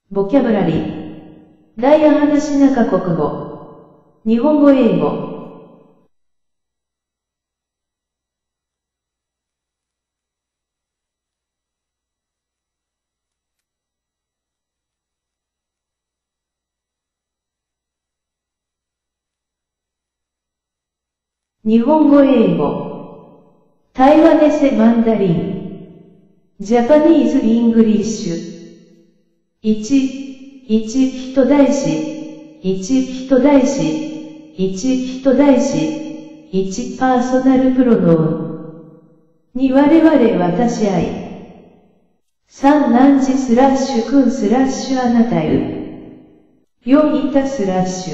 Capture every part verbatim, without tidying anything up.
ボキャブラリー。ダイヤ話なカ国語。日本語英語。日本語英語。対話でセマンダリン。ジャパニーズ・イングリッシュ。いち、いち人題詞、いち人題詞、いち人題詞、いちパーソナルプロノン。に我々私愛。さん何時スラッシュくんスラッシュあなたゆ。よんいたスラッシュ。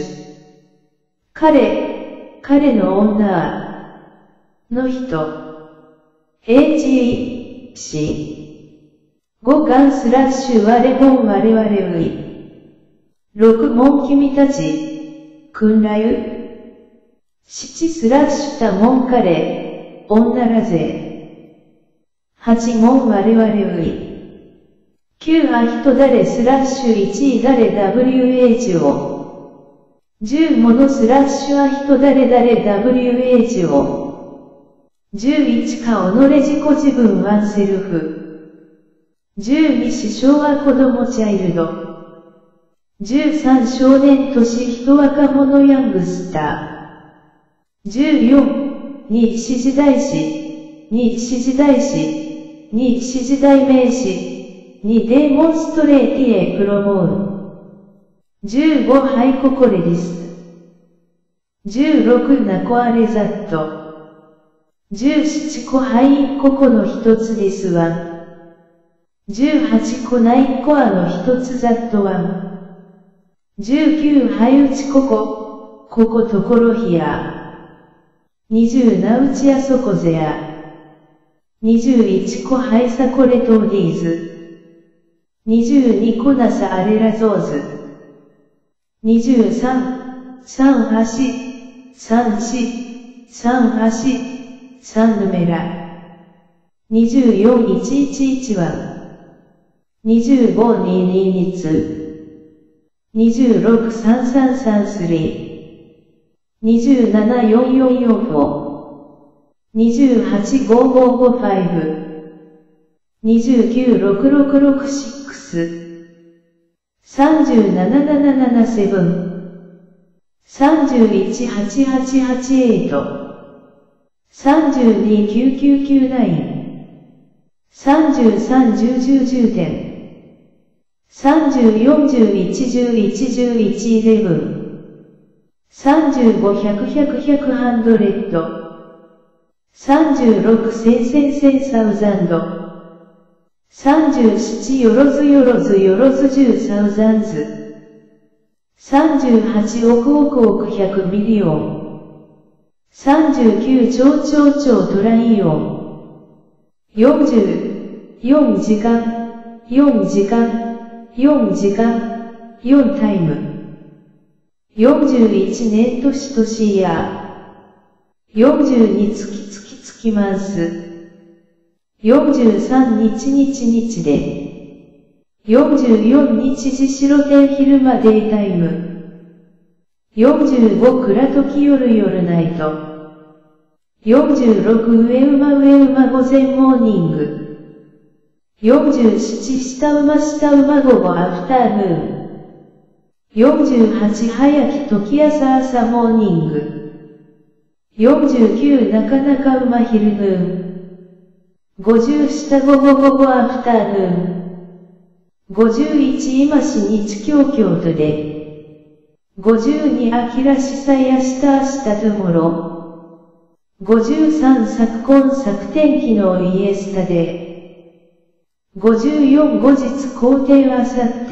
彼、彼の女の人。エイチイーシー。ごがんスラッシュ我もん我々うい。ろくもん君たち、くんらゆ。しちスラッシュたもん彼、女らぜ。はちもん我々うい。きゅうあ人誰スラッシュいちい誰 ダブリューエイチ を。じゅうものスラッシュあ人誰誰 ダブリューエイチ を。じゅういちか己自己自分ワンセルフ。じゅうに子昭和子供チャイルド。じゅうさん少年年人若者ヤングスター。じゅうよん日史時代史。日史時代史。日史時代名詞。にデーモンストレーティエプロモーン。じゅうごハイココレディス。じゅうろくナコアレザット。じゅうななコハインココの一つですワン。じゅうはちコナイコアの一つザットワン。じゅうきゅうハイウチココ、ここところひや。にじゅうなうちあそこぜや。にじゅういちコハイサコレトーディーズ。にじゅうにコナサアレラゾーズ。にじゅうさん、さんハシ、さんシ、さんハシ、さんヌメラ。にじゅうよんいちいちいちワン。にじゅうごにににつ。にじゅうろくさんさんさんスリー。にじゅうななよんよんよんフォー。にじゅうはちごごごファイブ。にじゅうきゅうろくろくろくシックス。さんじゅうななななななセブン。さんじゅういちはちはちはちエイト。さんじゅうにきゅうきゅうきゅうナイン。さんじゅうさんじゅうじゅうじゅうてん。さんじゅうよんじゅういちじゅういちじゅういちイレブン。さんじゅうごひゃくひゃくひゃくハンドレッド。さんじゅうろくせんせんせんサウザンド。さんじゅうななよろずよろずよろずじゅうサウザンズ。さんじゅうはちおくおくおくひゃくミリオン。さんじゅうきゅうちょうちょうちょうトライオン。よんじゅうよんじかん、よんじかん。よんじかん、よんタイム。よんじゅういちねん年年や。よんじゅうに月月月マンス。よんじゅうさん日日日で。よんじゅうよん日時白天昼間デイタイム。よんじゅうご暗時夜夜ナイト。よんじゅうろく上馬上馬午前モーニング。よんじゅうなな下馬下馬午後アフターヌーン。よんじゅうはち早き時朝朝モーニング。よんじゅうきゅうなかなか馬昼ヌーン。ごじゅう下午後午後アフターヌーン。ごじゅういち今し日京京都で。ごじゅうにあきらしさやした明日トゥモロ。ごじゅうさん昨今昨天気のイエスタで。ごじゅうよん後日皇帝は去って。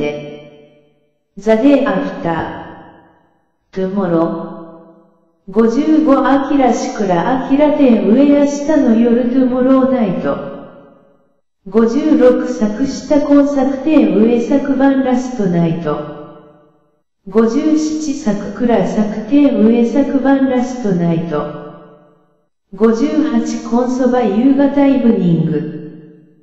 ザデーアフター。トゥモロ。ごじゅうごあきらしくらあきら天上明日の夜トゥモローナイト。ごじゅうろく昨下今昨天上昨晩ラストナイト。ごじゅうなな昨くら昨天上昨晩ラストナイト。ごじゅうはち今そば夕方イブニング。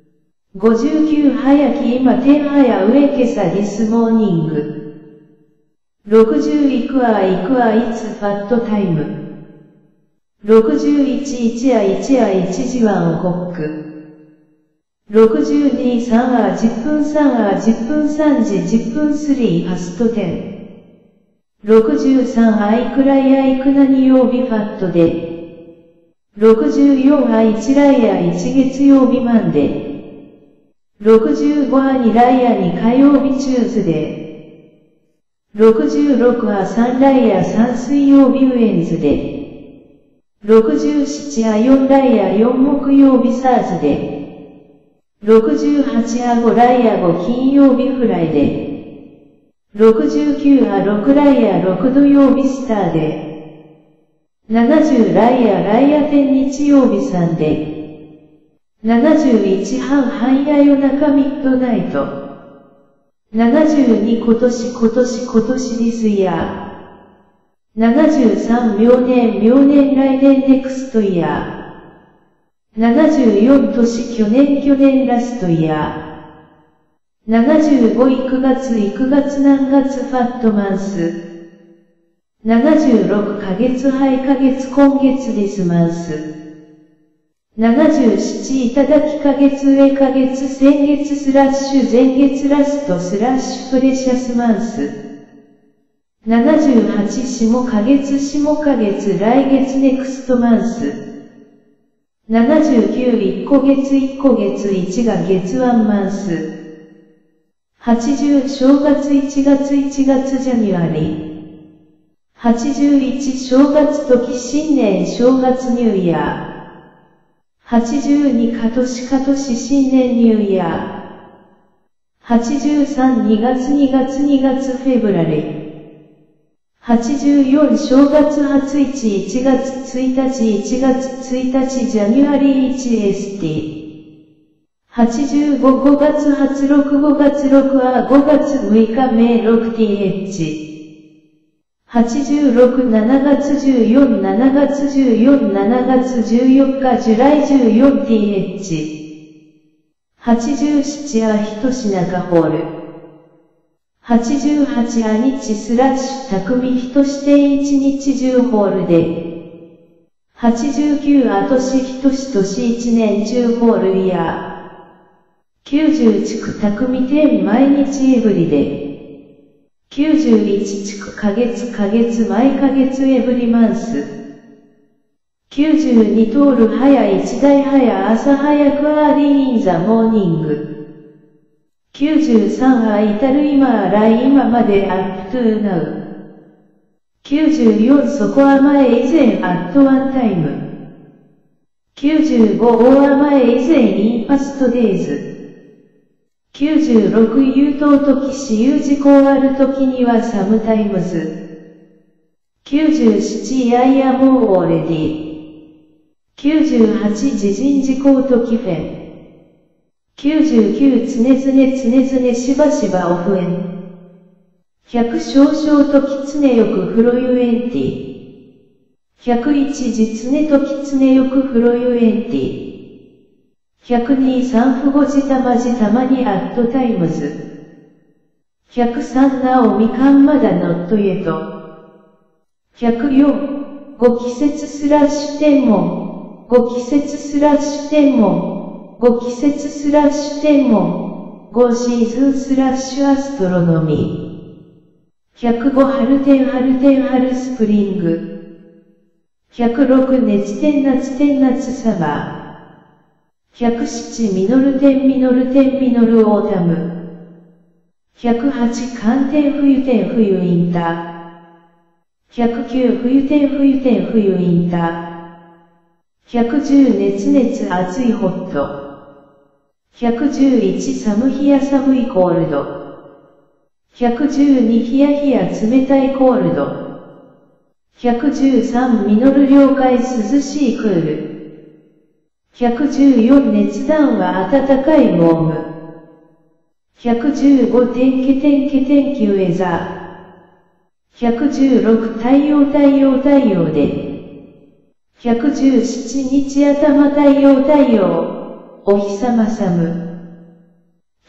ごじゅうきゅう早き今天早上今朝ディスモーニング。ろくじゅういくわいくわいつファットタイム。ろくじゅういちいちあいちあいちじわんホック。ろくじゅうにさんあじゅっぷんさんあじゅっぷんさんじじゅっぷんさんファストテン。ろくじゅうさんあいくらいあいく何曜日ファットで。ろくじゅうよんあいちらいあいち月曜日マンデ。ろくじゅうごあにライアに火曜日チューズデー。ろくじゅうろくあさんライアさん水曜日ウェンズデー。ろくじゅうななあよんライアよん木曜日サーズデー。ろくじゅうはちあごライアご金曜日フライデー。ろくじゅうきゅうあろくライアろく土曜日スターデー。ななじゅうライアライアテン日曜日サンデー。ななじゅういち半半夜夜中ミッドナイト。ななじゅうに今年今年今年ディスイヤー。ななじゅうさん明年明年来年ネクストイヤー。ななじゅうよん年去年去年ラストイヤー。ななじゅうごいくがついくがつ何月ファットマンス。ななじゅうろくかげつはいかげつ今月ディスマンス。ななじゅうなないただきか月上か月先月スラッシュ前月ラストスラッシュプレシャスマンス。ななじゅうはち下か月下か月来月ネクストマンス。ななじゅうきゅういっこ月いっこ月いちが月ワンマンス。はちじゅう正月いちがついちがつジャニュアリ。はちじゅういち正月時新年正月ニューイヤー。はちじゅうにか年か年新年ニューイヤー。はちじゅうさんにがつにがつにがつフェブラリ。はちじゅうよん正月初いちいちがつついたちいちがつついたちジャニュアリー いちエスティー。はちじゅうごごがつ初ろくごがつろくあごがつむいかめい ろくティーエイチ。はちじゅうろく、しちがつじゅうよん、しちがつじゅうよん、しちがつじゅうよっか、ジュライじゅうよんティーエイチ。はちじゅうななあひとし中ホール。はちじゅうはちあ日スラッシュたくみひとし点いち日じゅうホールで。はちじゅうきゅうあとしひとし年いち年じゅうホールイヤー。きゅうじゅう地区たくみ点毎日エブリデ。きゅうじゅういち地区か月か月毎か月エブリマンス。きゅうじゅうに通る早いち台早朝早くアーリーインザモーニング。きゅうじゅうさんあ至る今あらい今までアップトゥーナウ。きゅうじゅうよんそこは前以前アットワンタイム。きゅうじゅうご大は前以前インパストデイズ。きゅうじゅうろく優等時私有事項ある時にはサムタイムズ。きゅうじゅうなないやもうオーレディ。きゅうじゅうはち自陣事項時フェン。きゅうじゅうきゅう常々常々しばしばオフエン。ひゃく少々時常よくフロユエンティ。ひゃくいち時常時常よくフロユエンティ。ひゃくにさん不語じたまじたまにアットタイムズ。ひゃくさんなおみかんまだノットイエト。ひゃくよんご季節スラッシュ天文。ご季節スラッシュ天文。ご季節スラッシュ天文。ごシーズンスラッシュアストロノミー。ひゃくご春天春天春スプリング。ひゃくろく熱天夏天夏サマー。ひゃくななミノル天ミノル天ミノルオータム。ひゃくはち寒天冬天冬インター。ひゃくきゅう冬天冬天冬インター。ひゃくじゅう熱熱暑いホット。ひゃくじゅういち寒冷や寒いコールド。ひゃくじゅうに冷や冷や冷たいコールド。ひゃくじゅうさんミノル了解涼しいクール。ひゃくじゅうよん熱暖は暖かいウォーム。ひゃくじゅうご天気天気天気ウェザー。ひゃくじゅうろく太陽太陽太陽で。ひゃくじゅうなな日頭太陽太陽。お日様サム。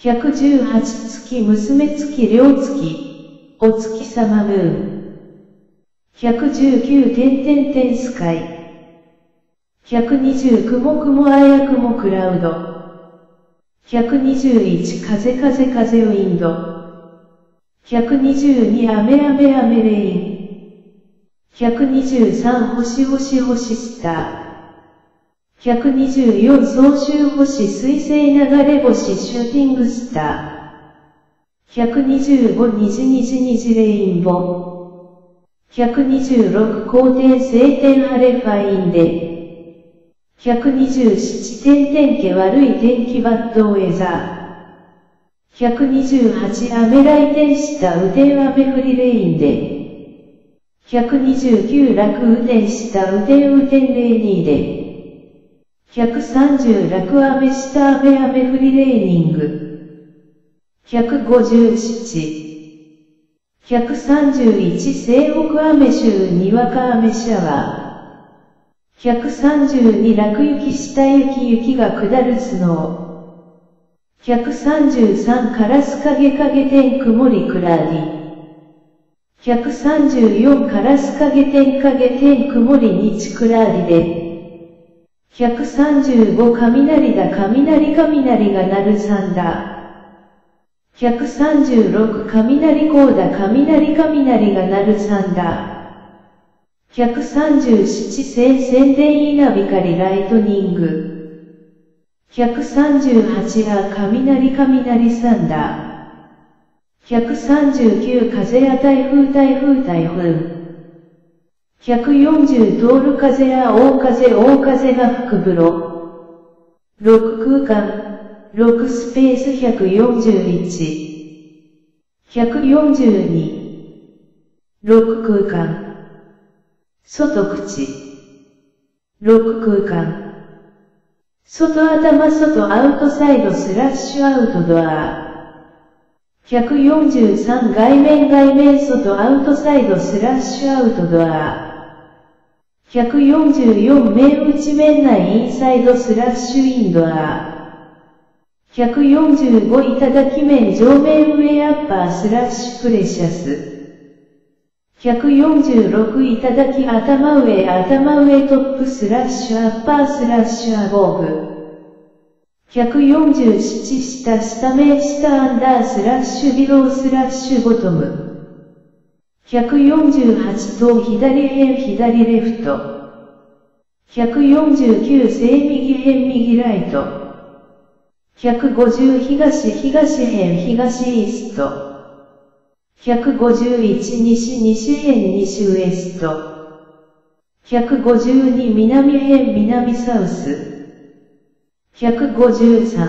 ひゃくじゅうはち月娘月両月、お月様ムーン。ひゃくじゅうきゅう点点点スカイ。ひゃくにじゅう雲雲あや雲クラウド。ひゃくにじゅういち風風風ウィンド。ひゃくにじゅうに雨雨雨レイン。ひゃくにじゅうさん星星星スター。ひゃくにじゅうよん総集星水星流れ星シューティングスター。ひゃくにじゅうご虹虹虹レインボー。ひゃくにじゅうろく光点晴天晴れファインデー。ひゃくにじゅうなな点天気悪い天気バッドウェザー。ひゃくにじゅうはち雨来天下雨天雨降りレインデ。ひゃくにじゅうきゅう落雨天下雨天雨天レイニーデ。ひゃくさんじゅう落雨下雨雨降りレイニング。ひゃくごじゅうなな。ひゃくさんじゅういち西北雨週にわか雨シャワー。ひゃくさんじゅうに落雪下雪雪が下るスノー。ひゃくさんじゅうさんカラス影影天曇りクラディ。ひゃくさんじゅうよんカラス影天影天曇り日クラディで。ひゃくさんじゅうご雷だ雷雷が鳴るサンダー。ひゃくさんじゅうろく雷こうだ雷雷が鳴るサンダー。ひゃくさんじゅうなな宣宣伝稲光ライトニング。ひゃくさんじゅうはちあ雷雷サンダー。ひゃくさんじゅうきゅう風や台風台風台風。ひゃくよんじゅう通る風や大風大風が吹く風呂。ろく空間、ろくスペースひゃくよんじゅういち。ひゃくよんじゅうに。ろく空間。外口。ろく空間。外頭外アウトサイドスラッシュアウトドア。ひゃくよんじゅうさん外面外面外アウトサイドスラッシュアウトドア。ひゃくよんじゅうよん面内面内インサイドスラッシュインドア。ひゃくよんじゅうご頂き面上面上アッパースラッシュプレシャス。ひゃくよんじゅうろく頂き頭上頭上トップスラッシュアッパースラッシュアボーグ。ひゃくよんじゅうなな下下面下アンダースラッシュビロースラッシュボトム。ひゃくよんじゅうはち等左辺左レフト。ひゃくよんじゅうきゅう正右辺右ライト。ひゃくごじゅう東東辺東イースト。ひゃくごじゅういち西西辺西ウエスト。ひゃくごじゅうに南辺南サウス。ひゃくごじゅうさん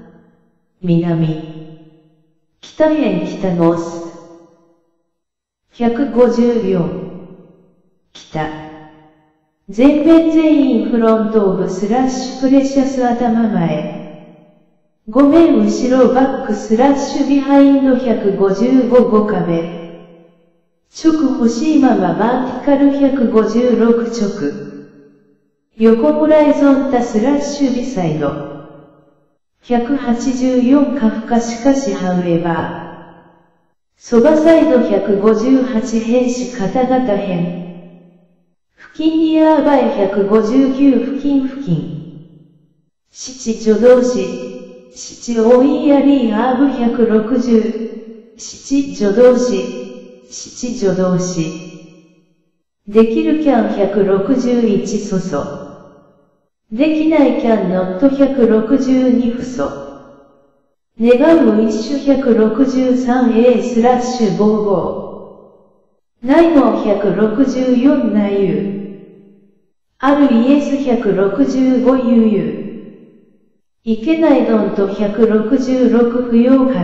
南。北辺北ノース。ひゃくごじゅうよん北。前面全員フロントオブスラッシュプレシャス頭前。ご面後ろバックスラッシュビハインドひゃくごじゅうごご壁。直欲しいままバーティカルひゃくごじゅうろく直。横ホライゾンタスラッシュビサイド。ひゃくはちじゅうよんカフカしかしハウエバー。そばサイドひゃくごじゅうはち辺視方々辺。付近ニアーバイひゃくごじゅうきゅう付近付近。七助動詞。七オイヤリーアーブひゃくろくじゅう。七助動詞。七助動詞。できるキャンひゃくろくじゅういちそそ。できないキャンノットひゃくろくじゅうにふそ。願うウィッシュひゃくろくじゅうさんエー スラッシュボーボー。ないもひゃくろくじゅうよんなゆう。あるイエスひゃくろくじゅうごゆうゆう。いけないドンとひゃくろくじゅうろく不要から。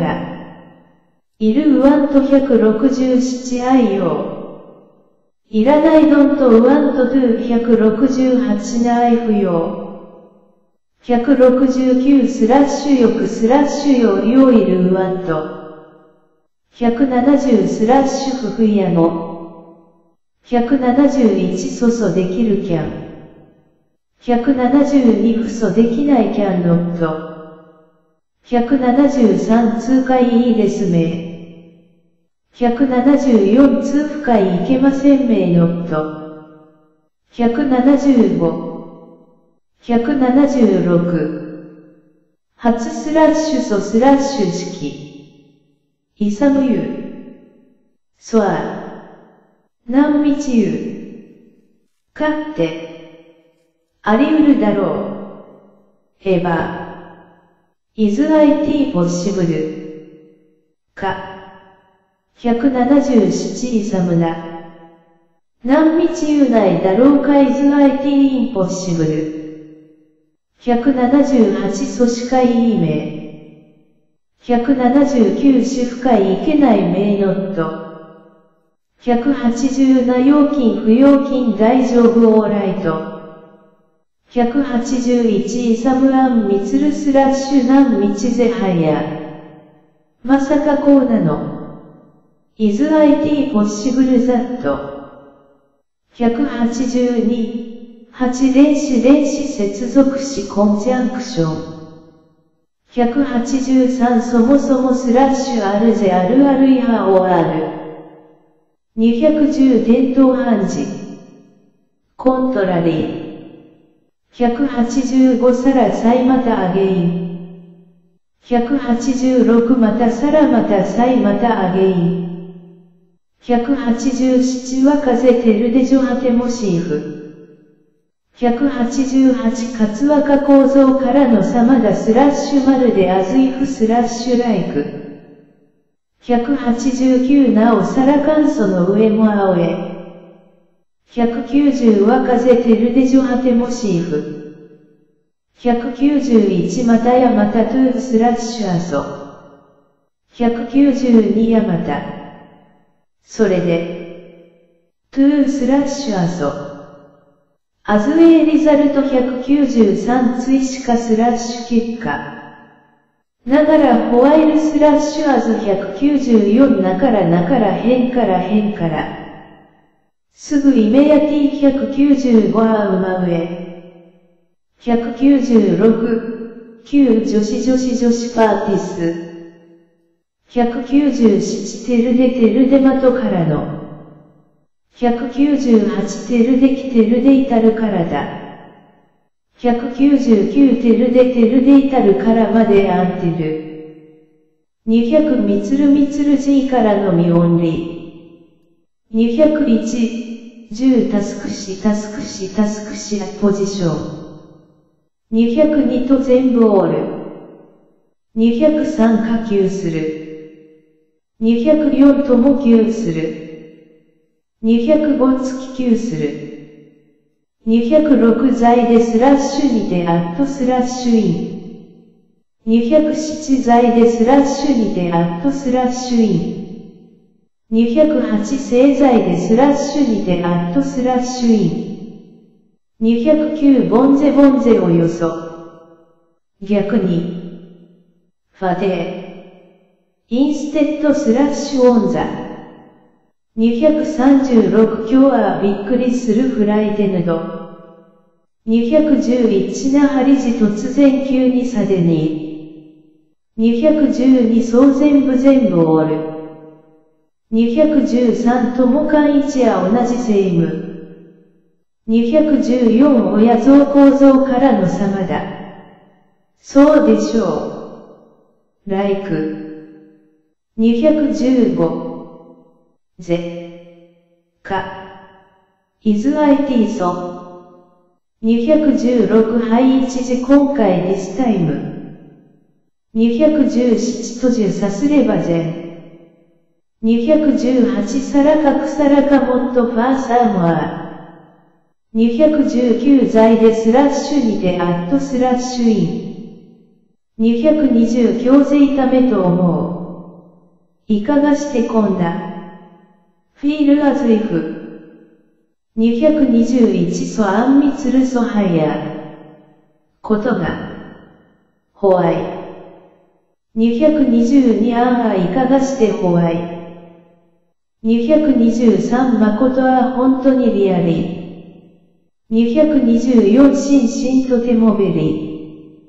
いるウワンとひゃくろくじゅうなな愛用。いらないドンとウワンとドゥひゃくろくじゅうはちな愛不要。ひゃくろくじゅうきゅうスラッシュ欲スラッシュ用用いるウワンと。ひゃくななじゅうスラッシュ不不やの。ひゃくななじゅういちそそできるキャン。ひゃくななじゅうにふそできないキャンノット。 ひゃくななじゅうさん通過いいですめ。ひゃくななじゅうよん通不快いけませんめノット。ひゃくななじゅうご。ひゃくななじゅうろく。初スラッシュソスラッシュ式。イサムユ。ソア。何日ユ。かって。ありうるだろう。エヴァ。Is アイティー possible? か。ひゃくななじゅうななイサムな。何日言うないだろうか Is アイティー impossible? ひゃくななじゅうはち阻止会いい名。ひゃくななじゅうきゅう主不会いけない名ノット。ひゃくはちじゅうなな要金不要金大丈夫オーライト。ひゃくはちじゅういちイサムアンミツルスラッシュナンミチゼハヤ。まさかこうなの。Is アイティー possible that? ひゃくはちじゅうに、はち電子電子接続詞コンジャンクション。ひゃくはちじゅうさんそもそもスラッシュあるぜあるあるいはおある。にひゃくじゅう伝統暗示。コントラリー。ひゃくはちじゅうごさらさいまたアゲイン。ひゃくはちじゅうろくまたさらまたさいまたアゲイン。ひゃくはちじゅうななは風テルデジョハテモシーフ。ひゃくはちじゅうはちカツワカ構造からのサマダスラッシュまるでアズイフスラッシュライク。ひゃくはちじゅうきゅうなおサラカンソの上も青え。ひゃくきゅうじゅうは風テルデジョハテモシーフ。ひゃくきゅうじゅういちまたやまたトゥースラッシュアソ。ひゃくきゅうじゅうにやまた。それで、トゥースラッシュアソ。アズウェイリザルトひゃくきゅうじゅうさん追試かスラッシュ結果。ながらホワイルスラッシュアズひゃくきゅうじゅうよんなからなから変から変から。すぐイメヤティひゃくきゅうじゅうごは馬上。ひゃくきゅうじゅうろく、きゅう女子女子女子パーティス。ひゃくきゅうじゅうななテルデテルデマトからの。ひゃくきゅうじゅうはちテルデキテルデイタルからだ。ひゃくきゅうじゅうきゅうテルデテルデイタルからまでアンテル。にひゃくミツルミツル G からのみオンリ。にひゃくいち、じゅうタスクシタスクシタスクシポジション。にひゃくにと全部オール。にひゃくさん下級する。にひゃくよんとも級する。にひゃくご月級する。にひゃくろく在でスラッシュにてアットスラッシュイン。にひゃくなな在でスラッシュにてアットスラッシュイン。にひゃくはち製剤でスラッシュにてアットスラッシュイン。にひゃくきゅうボンゼボンゼおよそ。逆に。ファデー。インステッドスラッシュオンザ。にひゃくさんじゅうろく今日はびっくりするフライデヌド。にひゃくじゅういちなハリジ突然急にサデニー。にひゃくじゅうに総全部全部オール。にひゃくじゅうさんともかんいちや同じセイム。にひゃくじゅうよん親像構造からの様だ。そうでしょう。like。にひゃくじゅうご。ぜ。か。is アイティー ソ。にひゃくじゅうろくはい一時今回 this time。にひゃくじゅうななとじゅうさすればぜ。にひゃくじゅうはちサラカクサラカモットファーサーモア。にひゃくじゅうきゅう在でスラッシュにてアットスラッシュイン。にひゃくにじゅう強勢ためと思う。いかがしてこんな。フィールアズイフ。にひゃくにじゅういちソアンミツルソハイヤ。ことが。ホワイ。にひゃくにじゅうにアンはいかがしてホワイ。にひゃくにじゅうさん誠は本当にリアリー。にひゃくにじゅうよん心身とてもベリ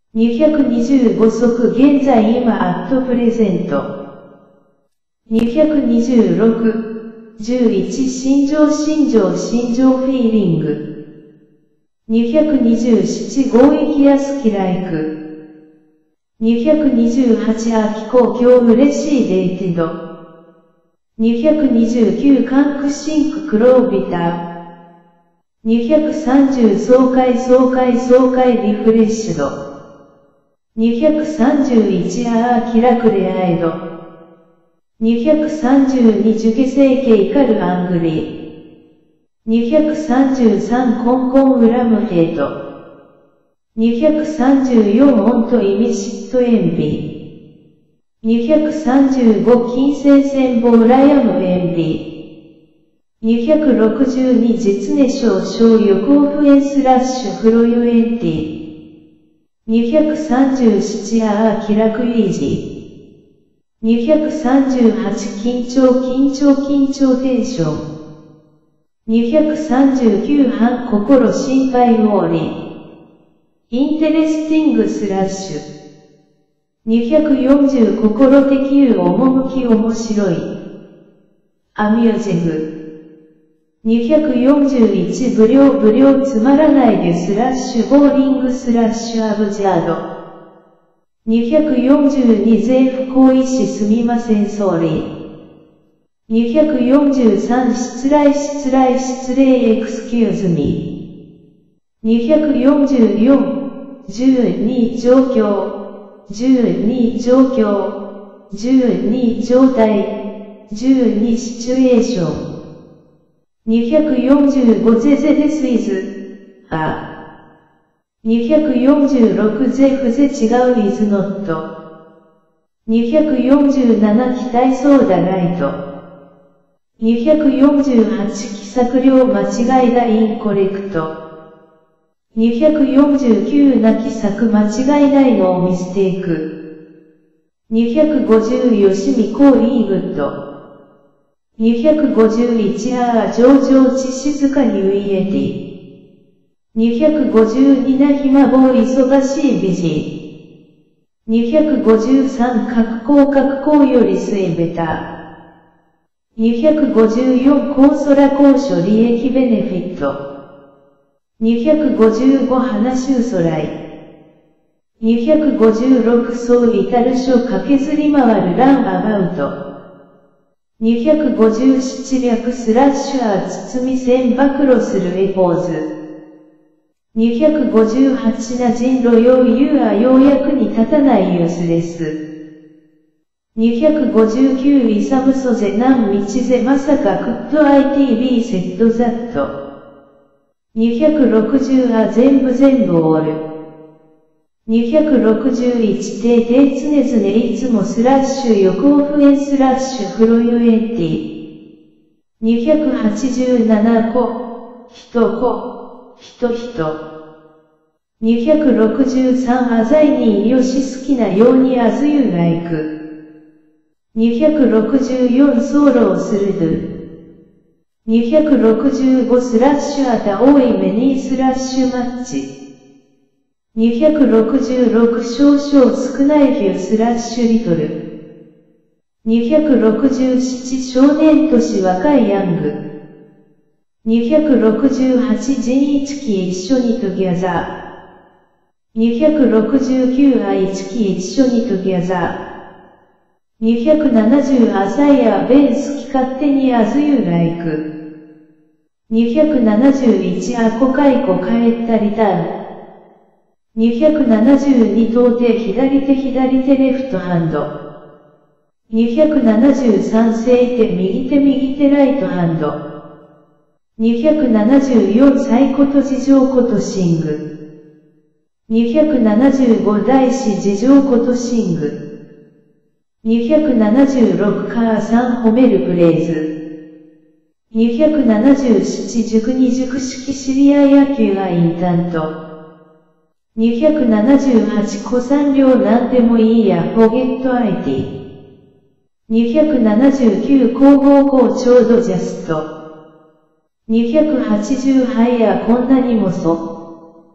にひゃくにじゅうご足現在今アットプレゼント。にひゃくにじゅうろく、じゅういち心情心情心情フィーリング。にひゃくにじゅうなな合域や好きライク。にひゃくにじゅうはち秋公今日嬉しいデイティド。にひゃくにじゅうきゅうカンクシンククロービター。にひゃくさんじゅう爽快爽快爽快リフレッシュド。にひゃくさんじゅういちアーキラクレアエド。にひゃくさんじゅうにジュケセイケイカルアングリー。にひゃくさんじゅうさんコンコンウラムヘイト。にひゃくさんじゅうよんオントイミシットエンビー。にひゃくさんじゅうご金星戦ボーラヤムエンビー。にひゃくろくじゅうに実ネ少々予行フエンスラッシュフロユエンティ。にひゃくさんじゅうななアーキラクイージー。にひゃくさんじゅうはち緊張緊張緊張テンション。にひゃくさんじゅうきゅう半心心配ウォーリー。インテレスティングスラッシュ。にひゃくよんじゅう心的有趣面白い。アミュージング。にひゃくよんじゅういち無料無料つまらないでスラッシュボーリングスラッシュアブジャード。にひゃくよんじゅうに税不行為しすみませんソーリー。にひゃくよんじゅうさん失礼失礼失礼エクスキューズミー。にひゃくよんじゅうよん、じゅうに状況、じゅうに状況、じゅうに状態、じゅうにシチュエーション。にひゃくよんじゅうごゼゼデスイズ、あ。にひゃくよんじゅうろくゼフゼ違うイズノット。にひゃくよんじゅうなな期待そうだライト。にひゃくよんじゅうはち気作量間違いだインコレクト。にひゃくよんじゅうきゅうな気作間違いないのミステイク。にひゃくごじゅうよしみこうイーグッド。にひゃくごじゅういちあー上々地静かにウィエティ。にひゃくごじゅうにな暇棒忙しい美人。にひゃくごじゅうさん格好格好より水ベタ。にひゃくごじゅうよん高空高所利益ベネフィット。にひゃくごじゅうご話うそらい。にひゃくごじゅうろくそう至る書駆けずり回るランアバウト。にひゃくごじゅうなな略スラッシュアー包み線暴露するエポーズ。にひゃくごじゅうはちな人路用ユーアようやくに立たないユースレス。にひゃくごじゅうきゅうイサムソゼナン道ゼまさかクッド アイティービー セットザット。にひゃくろくじゅうあ全部全部オール。にひゃくろくじゅういち定定常々いつもスラッシュ横オフエンスラッシュフロユエンティ。にひゃくはちじゅうなな個、人個、人人。にひゃくろくじゅうさんあざいによし好きなようにあずゆライク。にひゃくろくじゅうよんソロをするドゥ。にひゃくろくじゅうごスラッシュあた多いメニースラッシュマッチ。にひゃくろくじゅうろく少々少ないフュースラッシュリトル。にひゃくろくじゅうなな少年年若いヤング。にひゃくろくじゅうはち人一期一緒にトギャザー。にひゃくろくじゅうきゅうあ一期一緒にトギャザー。にひゃくななじゅうアザイアベン好き勝手にあずゆライク。にひゃくななじゅういちアコカイコ帰ったリターン。にひゃくななじゅうに到底左手左手レフトハンド。にひゃくななじゅうさん正手右手右手ライトハンド。にひゃくななじゅうよんサイコと事情ことシング。にひゃくななじゅうご大師事情ことシング。にひゃくななじゅうろくカーさん褒めるプレイズ。にひゃくななじゅうなな塾に塾式シリア野球がインタント。にひゃくななじゅうはち古参量なんでもいいやフォゲットアイティ。にひゃくななじゅうきゅう後方向ちょうどジャスト。にひゃくはちじゅうはいやこんなにもそ。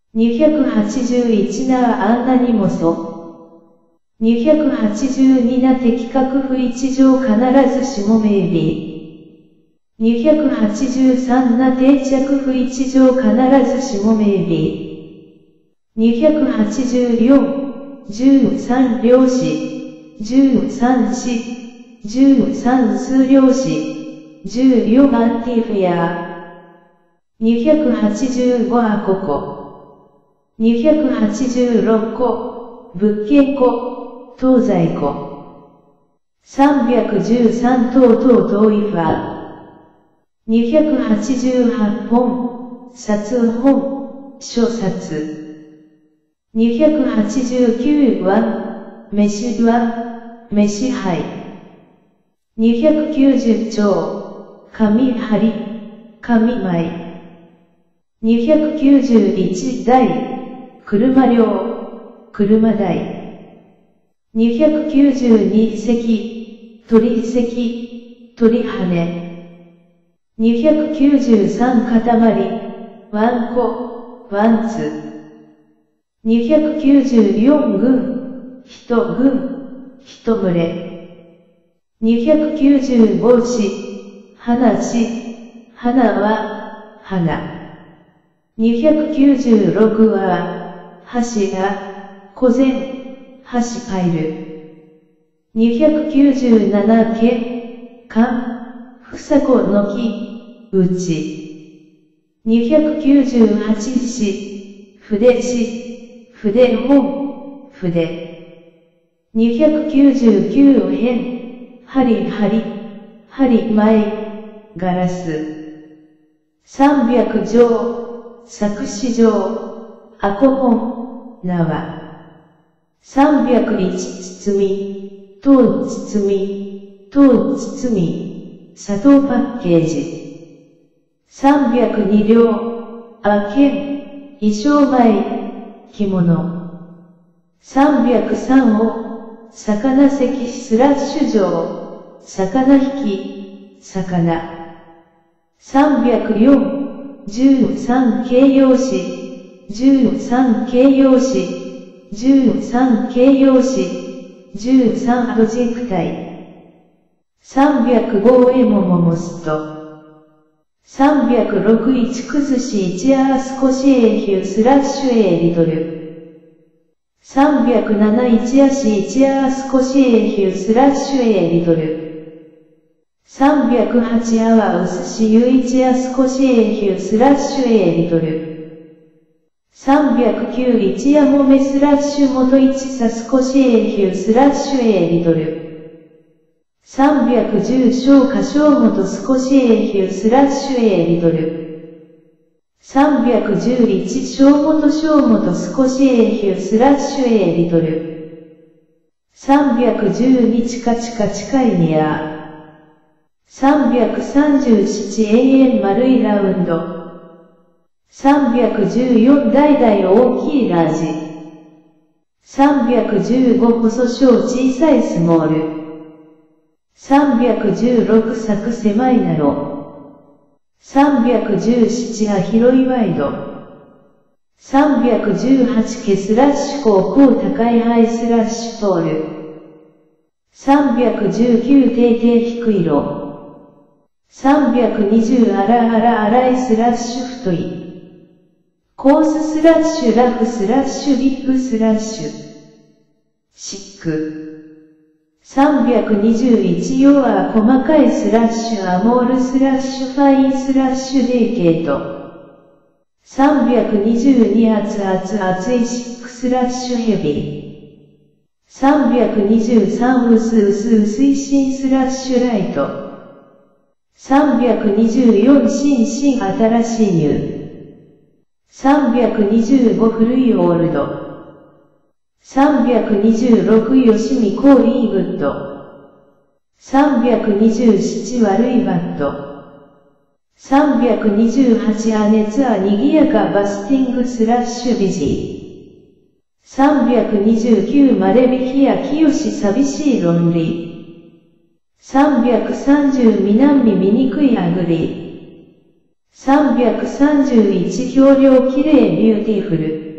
にひゃくはちじゅういちなあんなにもそ。にひゃくはちじゅうにな的確不一乗必ずしも名備。にひゃくはちじゅうさんな定着不一乗必ずしも名備。にひゃくはちじゅうよん、じゅうさん量子、じゅうさん子、じゅうさん数量子、じゅうよんアンティフェア。にひゃくはちじゅうごアココ。にひゃくはちじゅうろっこ、仏見湖、東西湖。さんびゃくじゅうさん等々遠いファ。にひゃくはちじゅうはち本、冊本、書冊。にひゃくはちじゅうきゅうは、飯は、飯杯。にひゃくきゅうじゅう丁、紙針、紙舞。にひゃくきゅうじゅういち台、車両、車台。にひゃくきゅうじゅうに隻、鳥石、鳥羽。にひゃくきゅうじゅうさん塊、ワンコ、ワンツ。にひゃくきゅうじゅうよん群、一群、一群れ。にひゃくきゅうじゅうご子、花子、花は、花。にひゃくきゅうじゅうろくは、柱、小前、橋パイル。にひゃくきゅうじゅうななけ、か、ふさこの木、うち。にひゃくきゅうじゅうはちし、筆し、筆本、筆。にひゃくきゅうじゅうきゅう辺、針針、針前、ガラス。さんびゃく錠、作詞錠、アコ本、縄。さんびゃくいち包み、糖包み、糖包み、砂糖パッケージ。さんびゃくに両、あけん、衣装前、着物。さんびゃくさんを、魚席スラッシュ場、魚引き、魚。さんびゃくよん、じゅうさん形容詞、じゅうさん形容詞、じゅうさん形容詞、じゅうさんアドジェクタイ。さんびゃくごエモモモスト。さんびゃくろくいち崩しいちアー少しエヒュースラッシュエリトル。さんびゃくなないち足いちアー少しエヒュースラッシュエリトル。さんびゃくはちアワウスシユイチア少しエヒュースラッシュエリトル。さんびゃくきゅういちやもめスラッシュ元いちさ少しエヒュースラッシュエリトル。さんびゃくじゅう小下小元少しエヒュースラッシュエリトル。さんびゃくじゅういち小元小元少しエヒュースラッシュエリトル。さんびゃくじゅうにチカチカ近いニア。さんびゃくさんじゅうなな永遠丸いラウンド。さんびゃくじゅうよん大々大きいラージ。さんびゃくじゅうご細小小さいスモール。さんびゃくじゅうろく柵狭いナロ。さんびゃくじゅうなな広いワイド。さんびゃくじゅうはちケスラッシュ高高高いハイスラッシュトール。さんびゃくじゅうきゅう低低低いロ。さんびゃくにじゅうあらあら荒いスラッシュ太い。コーススラッシュラフスラッシュリップスラッシュ。シック。さんびゃくにじゅういち要は細かいスラッシュアモールスラッシュファインスラッシュデーケート。さんびゃくにじゅうに熱々熱いシックスラッシュヘビー。さんびゃくにじゅうさん薄薄薄い新スラッシュライト。さんびゃくにじゅうよん新新新しいニュー。さんびゃくにじゅうご古いオールド。さんびゃくにじゅうろくよしみコーリーグッド。さんびゃくにじゅうなな悪いバット。さんびゃくにじゅうはちアネツアにぎやかバスティングスラッシュビジー。さんびゃくにじゅうきゅうマレビヒアキヨシ寂しいロンリー。さんびゃくさんじゅう南醜いアグリー。さんびゃくさんじゅういち氷量きれいビューティフル。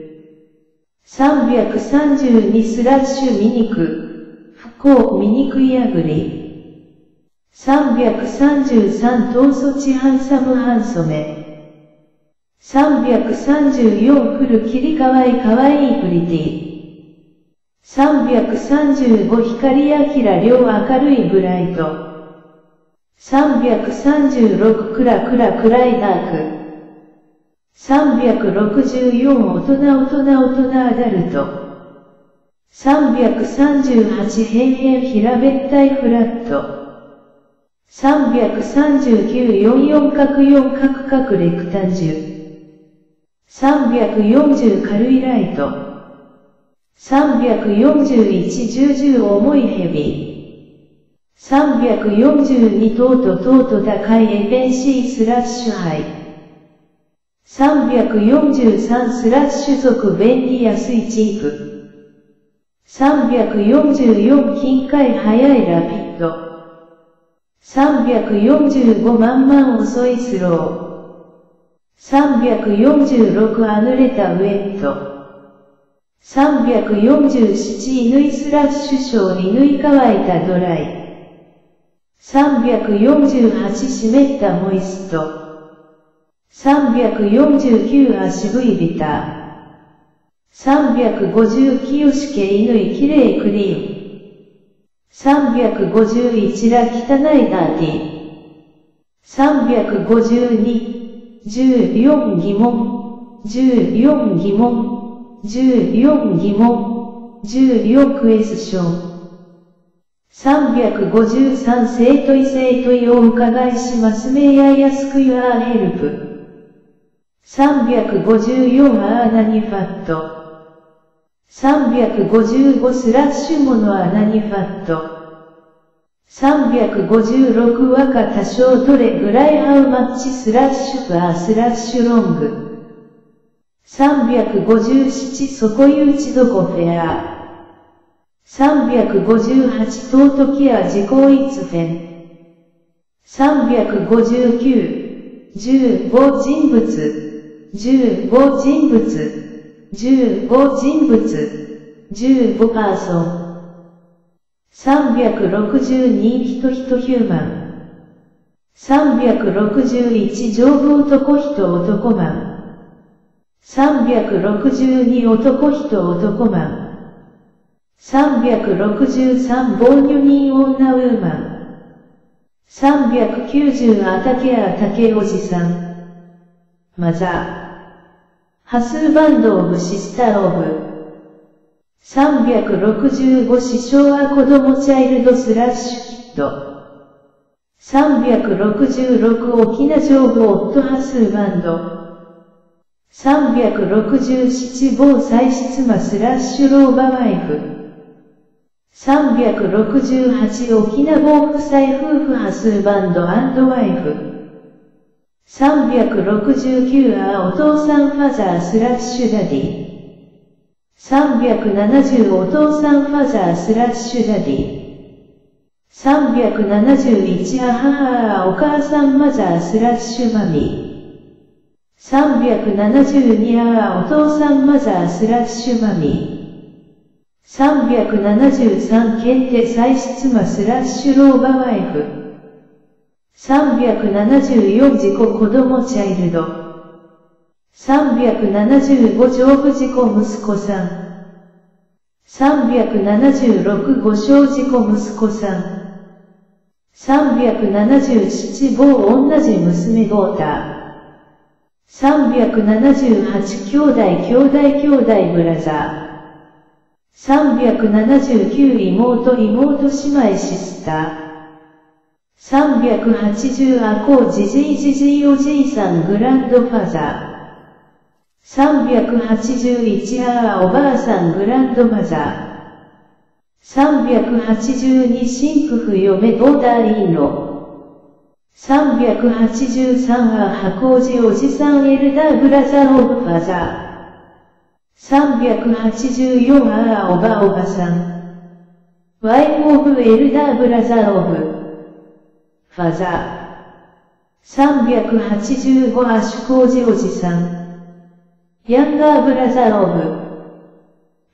さんびゃくさんじゅうにスラッシュ醜、不幸醜いあぐり。さんびゃくさんじゅうさん統率ハンサムハンソメ。さんびゃくさんじゅうよんフルキリかわいかわいいプリティ。さんびゃくさんじゅうご光明亮明るいブライト。さんびゃくさんじゅうろくクラクラクライダーク。さんびゃくろくじゅうよん大人大人大人アダルト。さんびゃくさんじゅうはち平平平べったいフラット。さんびゃくさんじゅうきゅうよん四角四角角レクタンジュ。さんびゃくよんじゅう軽いライト。さんびゃくよんじゅういち十十重いヘビ。さんびゃくよんじゅうにトートトート高いエペンシースラッシュハイ。さんびゃくよんじゅうさんスラッシュ属便利安いチープ。さんびゃくよんじゅうよん近海速いラピッド。さんびゃくよんじゅうご万々遅いスロー。さんびゃくよんじゅうろくあぬれたウェット。さんびゃくよんじゅうなな犬スラッシュショー犬乾いたドライ。さんびゃくよんじゅうはち湿ったモイスト。さんびゃくよんじゅうきゅう足ぶいビター。さんびゃくごじゅうきゅうしけ犬きれいクリーム。さんびゃくごじゅういちら汚いダーティー。さんびゃくごじゅうに、じゅうよん疑問、じゅうよん疑問。じゅうよん疑問、じゅうよんクエスチョン。さんびゃくごじゅうさん生徒い生徒いお伺いしますメイヤイアスクユアーヘルプ。さんびゃくごじゅうよんアーナニファット。さんびゃくごじゅうごスラッシュモノアーナニファット。さんびゃくごじゅうろく和歌多少どれぐらいハウマッチスラッシュファースラッシュロング。さんびゃくごじゅうなな底ゆうちどこフェア。さんびゃくごじゅうはちトートケア自己一フェン。さんびゃくごじゅうきゅう、じゅうご人物、じゅうご人物、じゅうご人物、じゅうごパーソン。さんびゃくろくじゅうに人人ヒューマン。さんびゃくろくじゅういち丈夫男人男マン。さんびゃくろくじゅうに男人男マン。さんびゃくろくじゅうさん防御人女ウーマン。さんびゃくきゅうじゅうあたけあたけおじさん。マザー。波数バンドオブシスターオブ。さんびゃくろくじゅうご師匠は子供チャイルドスラッシュキッド。さんびゃくろくじゅうろく沖縄上部オット波数バンド。さんびゃくろくじゅうなな防災質間スラッシュローバワイフ。さんびゃくろくじゅうはち沖縄防夫妻夫婦波数バンド&ワイフ。さんびゃくろくじゅうきゅうあお父さんファザースラッシュダディ。さんびゃくななじゅうお父さんファザースラッシュダディ。さんびゃくななじゅういちあ母あお母さんマザースラッシュマミー。さんびゃくななじゅうにあお父さんマザースラッシュマミー。さんびゃくななじゅうさん検定再質間スラッシュローバワイフ。さんびゃくななじゅうよん自己子供チャイルド。さんびゃくななじゅうご丈夫自己息子さん。さんびゃくななじゅうろくご小自己息子さん。さんびゃくななじゅうなな某女児娘ボーター。さんびゃくななじゅうはち兄弟兄弟兄弟ブラザー。さんびゃくななじゅうきゅう妹妹姉妹シスター。さんびゃくはちじゅうあこじじいじじいおじいさんグランドファザー。さんびゃくはちじゅういちあおばあさんグランドマザー。さんびゃくはちじゅうに新婦婦嫁ボーダーインロー。さんびゃくはちじゅうさんあ箱おじおじさんエルダーブラザーオブファザー。さんびゃくはちじゅうよんあおばおばさん。ワイフオブエルダーブラザーオブファザー。さんびゃくはちじゅうごあ宿おじおじさん。ヤンガーブラザーオブ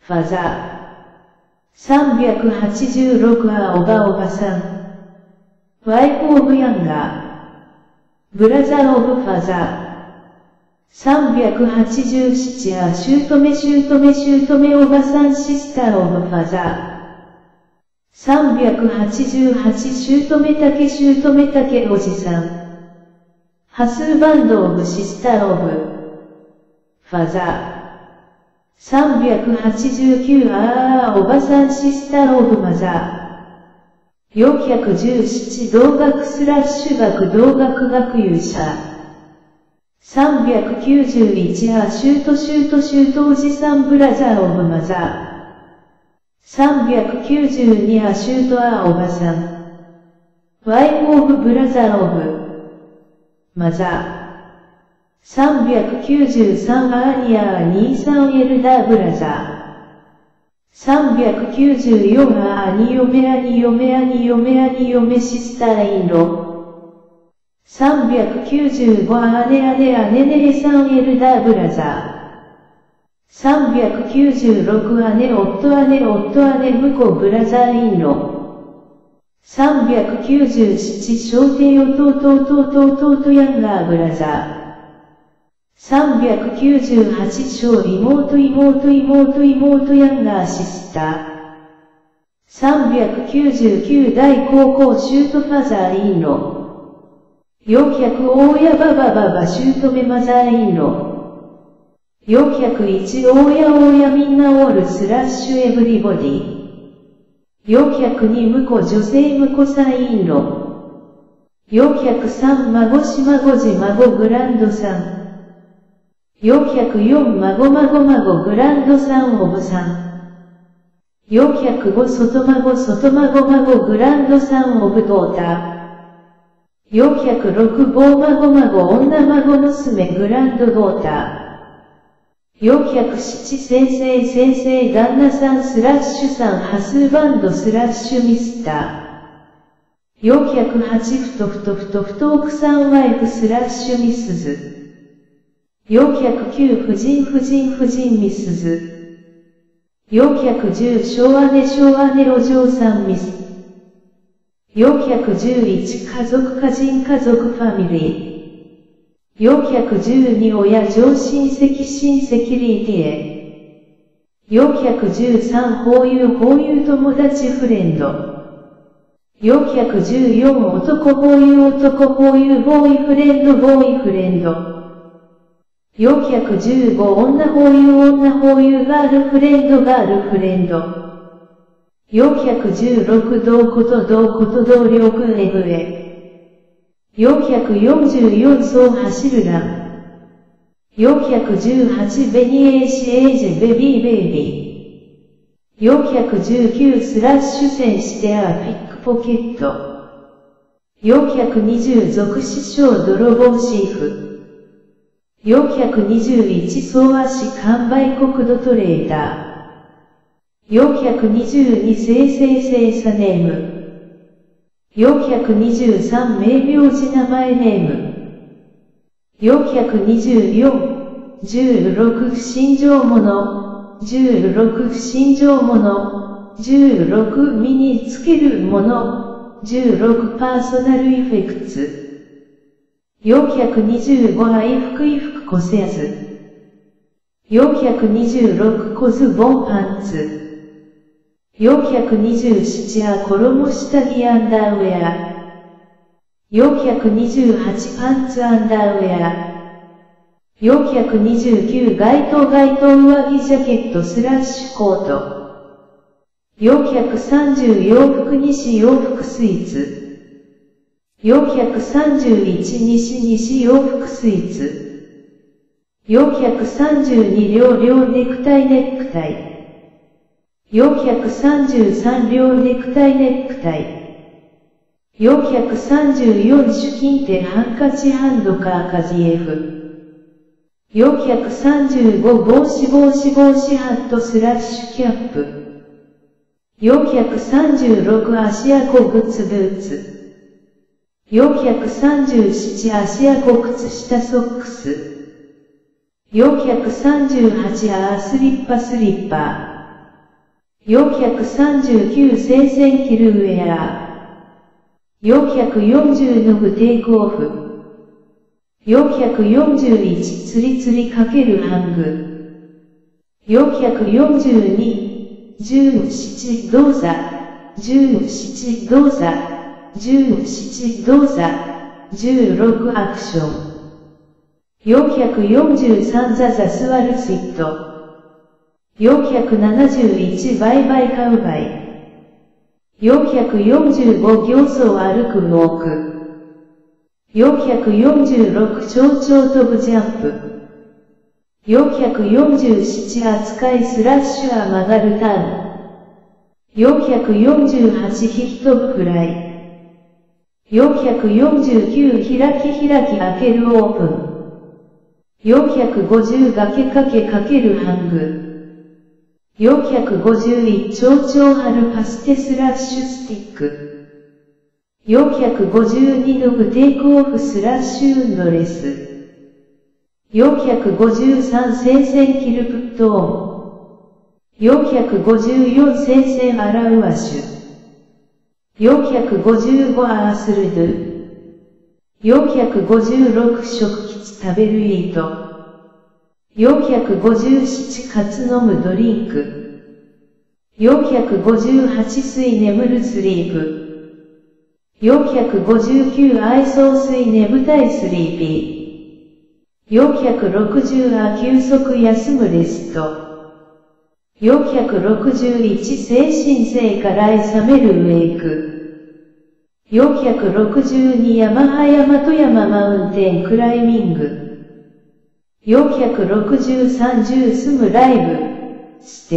ファザー。さんびゃくはちじゅうろくはおばおばさん。ワイフオブヤンガー。ブラザーオブファザー。さんびゃくはちじゅうななはシュートメシュートメシュートメおばさんシスターオブファザー。さんびゃくはちじゅうはちシュートメタケシュートメタケおじさん。ハスーバンドオブシスターオブファザー。さんびゃくはちじゅうきゅうあーおばさんシスターオブマザー。よんひゃくじゅうなな同学スラッシュ学同学学友者。さんびゃくきゅうじゅういちあシュートシュートシュートおじさんブラザーオブマザー。さんびゃくきゅうじゅうにあシュートあーおばさん。ワイフオブブラザーオブマザー。さんびゃくきゅうじゅうさんアーニアーにじゅうさんエルダーブラザー。さんびゃくきゅうじゅうよんアーニヨメアニヨメアニヨメアニヨメシスターインロ。さんびゃくきゅうじゅうごアーネアネアネネレさんエルダーブラザー。さんびゃくきゅうじゅうろく姉夫姉夫姉婿ブラザーインロ。さんびゃくきゅうじゅうなな小弟弟弟弟ヤンガーブラザー。さんびゃくきゅうじゅうはち小妹妹妹妹ヤンガーシスター。さんびゃくきゅうじゅうきゅう大高校シュートファザーインロ。よんひゃく大家ババババシュートメマザーインロ。よんひゃくいち大家大家みんなオールスラッシュエブリボディ。よんひゃくに婿女性婿さんインロ。よんひゃくさん孫子孫子孫グランドさん。よんひゃくよん孫孫孫グランドさんオブさん。よんひゃくご外孫外孫孫グランドさんオブドーター。よんひゃくろく坊孫孫女孫娘グランドドーター。よんひゃくなな先生先生旦那さんスラッシュさんハスーバンドスラッシュミスター。よんひゃくはちふとふとふとふと奥さんワイフスラッシュミスズ。よんひゃくきゅう婦人婦人婦人ミスズ。よんひゃくじゅう小姉小姉路上さんミス。よんひゃくじゅういち家族家人家族ファミリー。よんひゃくじゅうに親上親戚親戚リーティエ。よんひゃくじゅうさん法友法友友達フレンド。よんひゃくじゅうよん男法友男法友ボーイフレンドボーイフレンド。よんひゃくじゅうご女法友女法友ガールフレンドガールフレンド。よんひゃくじゅうろく同子と同子と同僚くんエブエ。よんひゃくよんじゅうよん走走るラン。よんひゃくじゅうはちベニエーシエージェベビーベイビー。よんひゃくじゅうきゅうスラッシュ戦してアーピックポケット。よんひゃくにじゅう属死傷泥棒シーフ。よんひゃくにじゅういち総足完売国土トレーダー。よんひゃくにじゅうに生成精査ネーム。よんひゃくにじゅうさん名名字名前ネーム。よんひゃくにじゅうよん、じゅうろく不信条物、じゅうろく不信条物、じゅうろく身につけるもの、じゅうろくパーソナルイフェクツ。よんひゃくにじゅうご愛服衣服こせやず。よんひゃくにじゅうろくコズボンパンツ。よんひゃくにじゅうなな衣下着アンダーウェア。よんひゃくにじゅうはちパンツアンダーウェア。よんひゃくにじゅうきゅう街頭街頭上着ジャケットスラッシュコート。よんひゃくさんじゅう洋服西洋服スイーツ。よんひゃくさんじゅういち西西洋服スイーツ。よんひゃくさんじゅうに両両ネクタイネックタイ。よんひゃくさんじゅうさん両ネクタイネックタイ。よんひゃくさんじゅうよん主金手ハンカチハンドカーカジエフ。よんひゃくさんじゅうご帽子帽子帽子ハットスラッシュキャップ。よんひゃくさんじゅうろく足跡靴ブーツ。よんひゃくさんじゅうなな足跡靴下ソックス。よんひゃくさんじゅうはちアースリッパスリッパ。 よんひゃくさんじゅうきゅう聖戦キルウェア。よんひゃくよんじゅうノグテイクオフ。よんひゃくよんじゅういち釣り釣りかけるハング。よんひゃくよんじゅうに、じゅうなな動作、じゅうなな動作、じゅうなな動作、じゅうろくアクション。よんひゃくよんじゅうさんザザスワルスイット。よんひゃくななじゅういちバイバイカウバイ。よんひゃくよんじゅうご形相歩くウォーク。よんひゃくよんじゅうろく蝶々飛ぶジャンプ。よんひゃくよんじゅうなな扱いスラッシュは曲がるターン。よんひゃくよんじゅうはち引き飛ぶフライ。よんひゃくよんじゅうきゅう開き開き開けるオープン。よんひゃくごじゅう崖かけかけるハング。よんひゃくごじゅういち蝶々張るパステスラッシュスティック。よんひゃくごじゅうにノグテイクオフスラッシュウンドレス。よんひゃくごじゅうさん聖戦キルプットオン。よんひゃくごじゅうよん聖戦アラウアシュ。よんひゃくごじゅうごアースルドゥ。よんひゃくごじゅうろく食吉食べるイート。よんひゃくごじゅうななカツ飲むドリンク。よんひゃくごじゅうはち睡眠るスリープ。よんひゃくごじゅうきゅう愛想水眠たいスリーピー。よんひゃくろくじゅうあ休息休むレスト。よんひゃくろくじゅういち精神性からい覚めるウェイク。よんひゃくろくじゅうに山葉山と山マウンテンクライミング。よんひゃくろくじゅうさん住むライブ、して。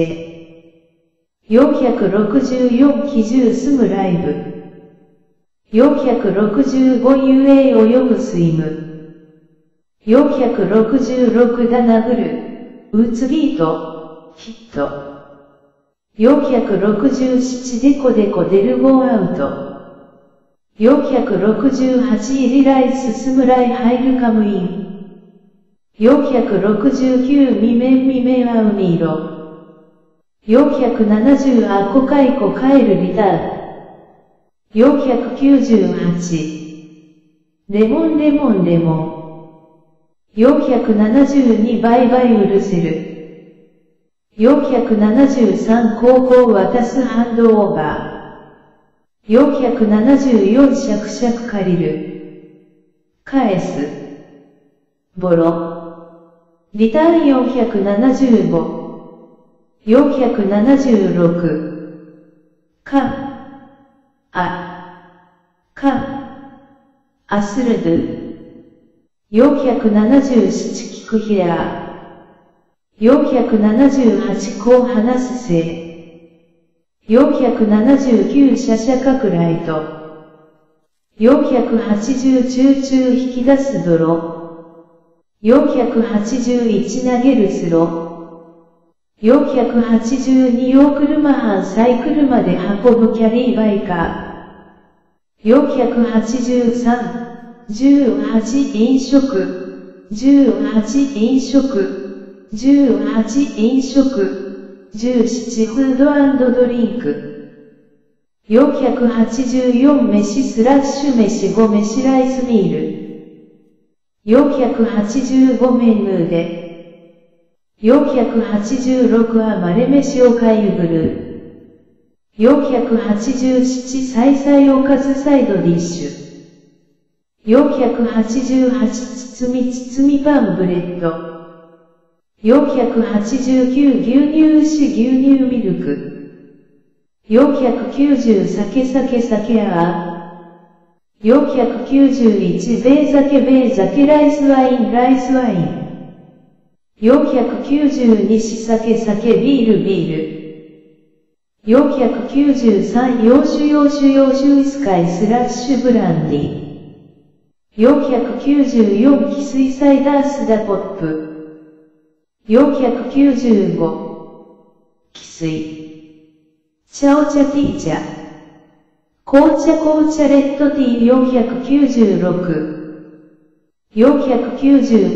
よんひゃくろくじゅうよん帰住むライブ。よんひゃくろくじゅうご遊泳泳ぐスイム。よんひゃくろくじゅうろくだ殴る、打つビート、ヒット。よんひゃくろくじゅうななデコデコデルゴーアウト。よんひゃくろくじゅうはち入りライ進むライ入るカムイン。よんひゃくろくじゅうきゅう未面未面は海色。よんひゃくななじゅうあこかいこ帰るリターン。よんひゃくきゅうじゅうはちレモンレモンレモン。よんひゃくななじゅうにバイバイウルセル。よんひゃくななじゅうさん高校渡すハンドオーバー。よんひゃくななじゅうよんシャクシャク借りる。返す。ボロ。リターンよんひゃくななじゅうご。よんひゃくななじゅうろく。か。あ。か。アスルドゥ。よんひゃくななじゅうななキクヒアー。よんひゃくななじゅうはちこう話すせい。よんひゃくななじゅうきゅうシャシャカクライト。よんひゃくはちじゅう中中引き出す泥。よんひゃくはちじゅういち投げるスロ。よんひゃくはちじゅうに用車班サイクルまで運ぶキャリーバイカー。よんひゃくはちじゅうさん、じゅうはち飲食、じゅうはち飲食、じゅうはち飲食、じゅうななフード&ドリンク。よんひゃくはちじゅうよん飯スラッシュ飯ご飯ライスミール。よんひゃくはちじゅうごメニューで。よんひゃくはちじゅうろくはまれ飯おかゆグル。よんひゃくはちじゅうななさいさいおかずサイドディッシュ。よんひゃくはちじゅうはち包み包みパンブレッド。よんひゃくはちじゅうきゅう牛乳牛牛乳ミルク。よんひゃくきゅうじゅう酒酒酒あー。よんひゃくきゅうじゅういちベー酒ベー酒ライスワインライスワイン。よんひゃくきゅうじゅうにし酒酒ビールビール。よんひゃくきゅうじゅうさん洋酒洋酒洋酒スカイスラッシュブランディ。よんひゃくきゅうじゅうよん汽水サイダースダポップ。よんひゃくきゅうじゅうご汽水。チャオチャティーチャ。紅茶紅茶レッドティーよんひゃくきゅうじゅうろく。よんひゃくきゅうじゅうなな。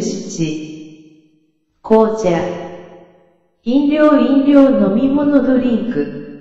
紅茶。飲料飲料飲み物ドリンク。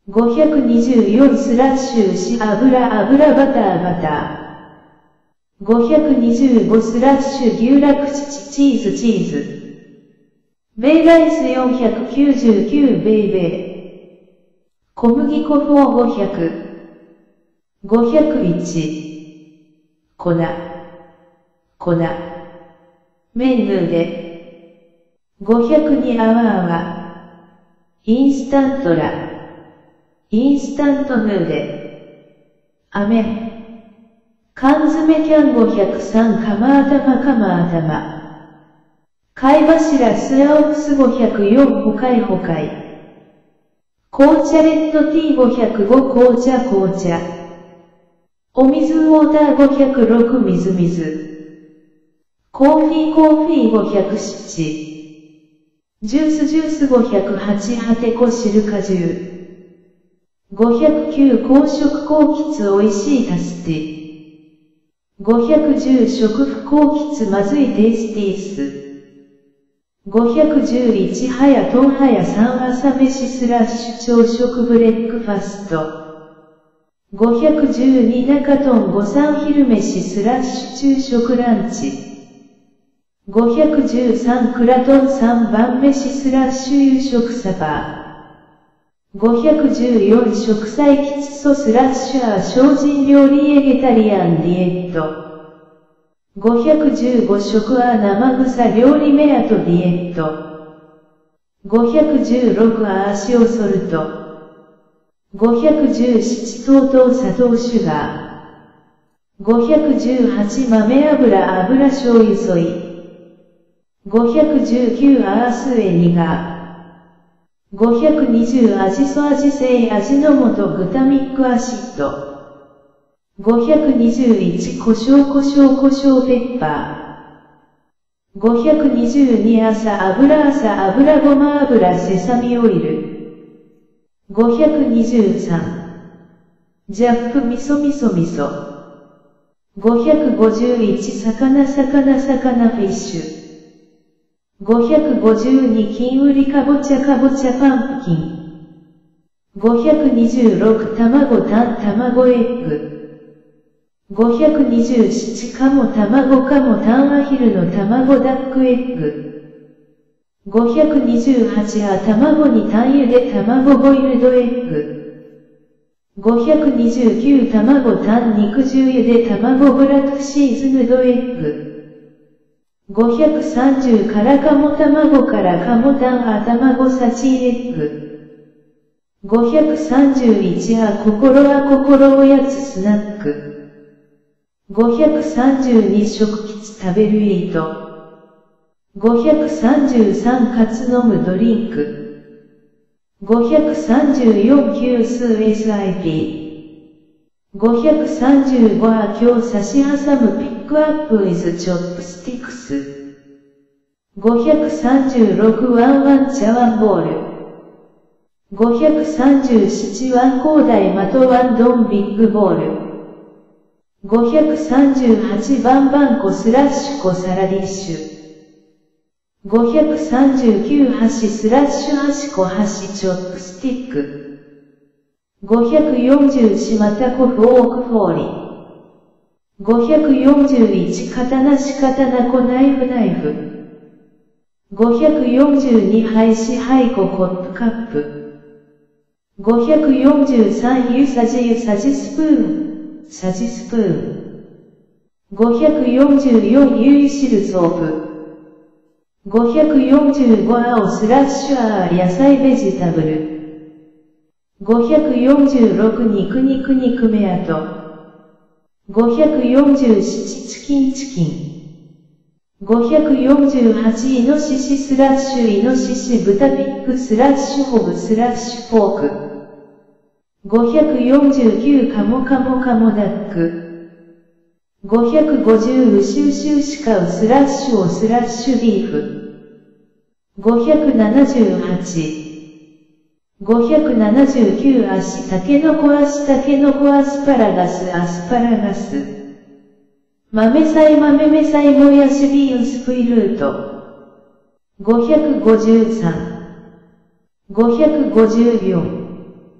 ごひゃくにじゅうよんスラッシュ牛油油バターバター。ごひゃくにじゅうごスラッシュ牛酪乳チーズチーズ。ベイライスよんひゃくきゅうじゅうきゅうベイベー。小麦粉フォーごひゃく。ごひゃくいち。粉。粉。麺ヌーデ。ごひゃくに泡泡。インスタントラ。インスタントヌーデ。飴。缶詰キャンごひゃくさんカマ頭カマ頭。貝柱スアオプスごひゃくよんほかいほかい。紅茶レッドティーごひゃくご紅茶紅茶。お水ウォーターごひゃくろく水水。コーヒーコーヒーごひゃくなな。ジュースジュースごひゃくはちあてこ汁果汁。ごひゃくきゅう高食高喫おいしいタスティ。ごひゃくじゅう食不高喫まずいテイスティース。ごひゃくじゅういちはやとんはやさん朝飯スラッシュ朝食ブレックファスト。ごひゃくじゅうに中トンごさん昼飯スラッシュ昼食ランチ。ごひゃくじゅうさんクラトンさん晩飯スラッシュ夕食サバー。ごひゃくじゅうよん食菜キツソスラッシュアー精進料理エゲタリアンディエット。ごひゃくじゅうご食ア生草料理メアトディエット。ごひゃくじゅうろくアーシオソルト。ごひゃくじゅうななトウトウ砂糖シュガー。ごひゃくじゅうはち豆油油醤油ソイ。ごひゃくじゅうきゅうアースエニガー。ごひゃくにじゅう味素味性味の素グタミックアシッド。ごひゃくにじゅういち胡椒胡椒胡椒ペッパー。ごひゃくにじゅうに朝油朝油ごま油セサミオイル。ごひゃくにじゅうさんジャック味噌味噌味噌。ごひゃくごじゅういち魚魚魚フィッシュ。ごひゃくごじゅうに金売りかぼちゃかぼちゃパンプキン。ごひゃくにじゅうろく卵タン卵エッグ。ごひゃくにじゅうななカモ卵カモタンアヒルの卵ダックエッグ。ごひゃくにじゅうはちあ卵にタン茹で卵ボイルドエッグ。ごひゃくにじゅうきゅう卵タン肉汁茹で卵ブラックシーズヌドエッグ。ごひゃくさんじゅうからカモ卵からカモタンあ卵サチエッグ。ごひゃくさんじゅういちあ心は心おやつスナック。ごひゃくさんじゅうに食キツ食べるイート。ごひゃくさんじゅうさんカツ飲むドリンク。ごひゃくさんじゅうよん級数 エスアイピー。ごひゃくさんじゅうごあ今日差し挟むピックアップウィズチョップスティックス。ごひゃくさんじゅうろくワンワン茶碗ボール。ごひゃくさんじゅうななワン広大的ワンドンビッグボール。ごひゃくさんじゅうはちバンバンコスラッシュコサラディッシュ。ごひゃくさんじゅうきゅう箸スラッシュ箸小箸チョップスティック。ごひゃくよんじゅうよんまたこフォークフォーリ。ごひゃくよんじゅういち刀し刀子ナイフナイフ。ごひゃくよんじゅうに杯子杯子コップカップ。ごひゃくよんじゅうさん湯さじ湯さじスプーン。さじスプーン。ごひゃくよんじゅうよんユイシルソープ。ごひゃくよんじゅうご青スラッシュアー野菜ベジタブル。ごひゃくよんじゅうろく肉肉肉目跡。ごひゃくよんじゅうななチキンチキン。ごひゃくよんじゅうはちイノシシスラッシュイノシシ豚ピックスラッシュホブスラッシュフォーク。ごひゃくよんじゅうきゅうカモカモカモダック。ごひゃくごじゅう牛牛牛カウスラッシュオスラッシュビーフ。ごひゃくななじゅうはち。ごひゃくななじゅうきゅう足タケノコ足タケノコアスパラガスアスパラガス。豆菜豆め菜もやしビーンスプイルート。ごひゃくごじゅうさん。ごひゃくごじゅうよん。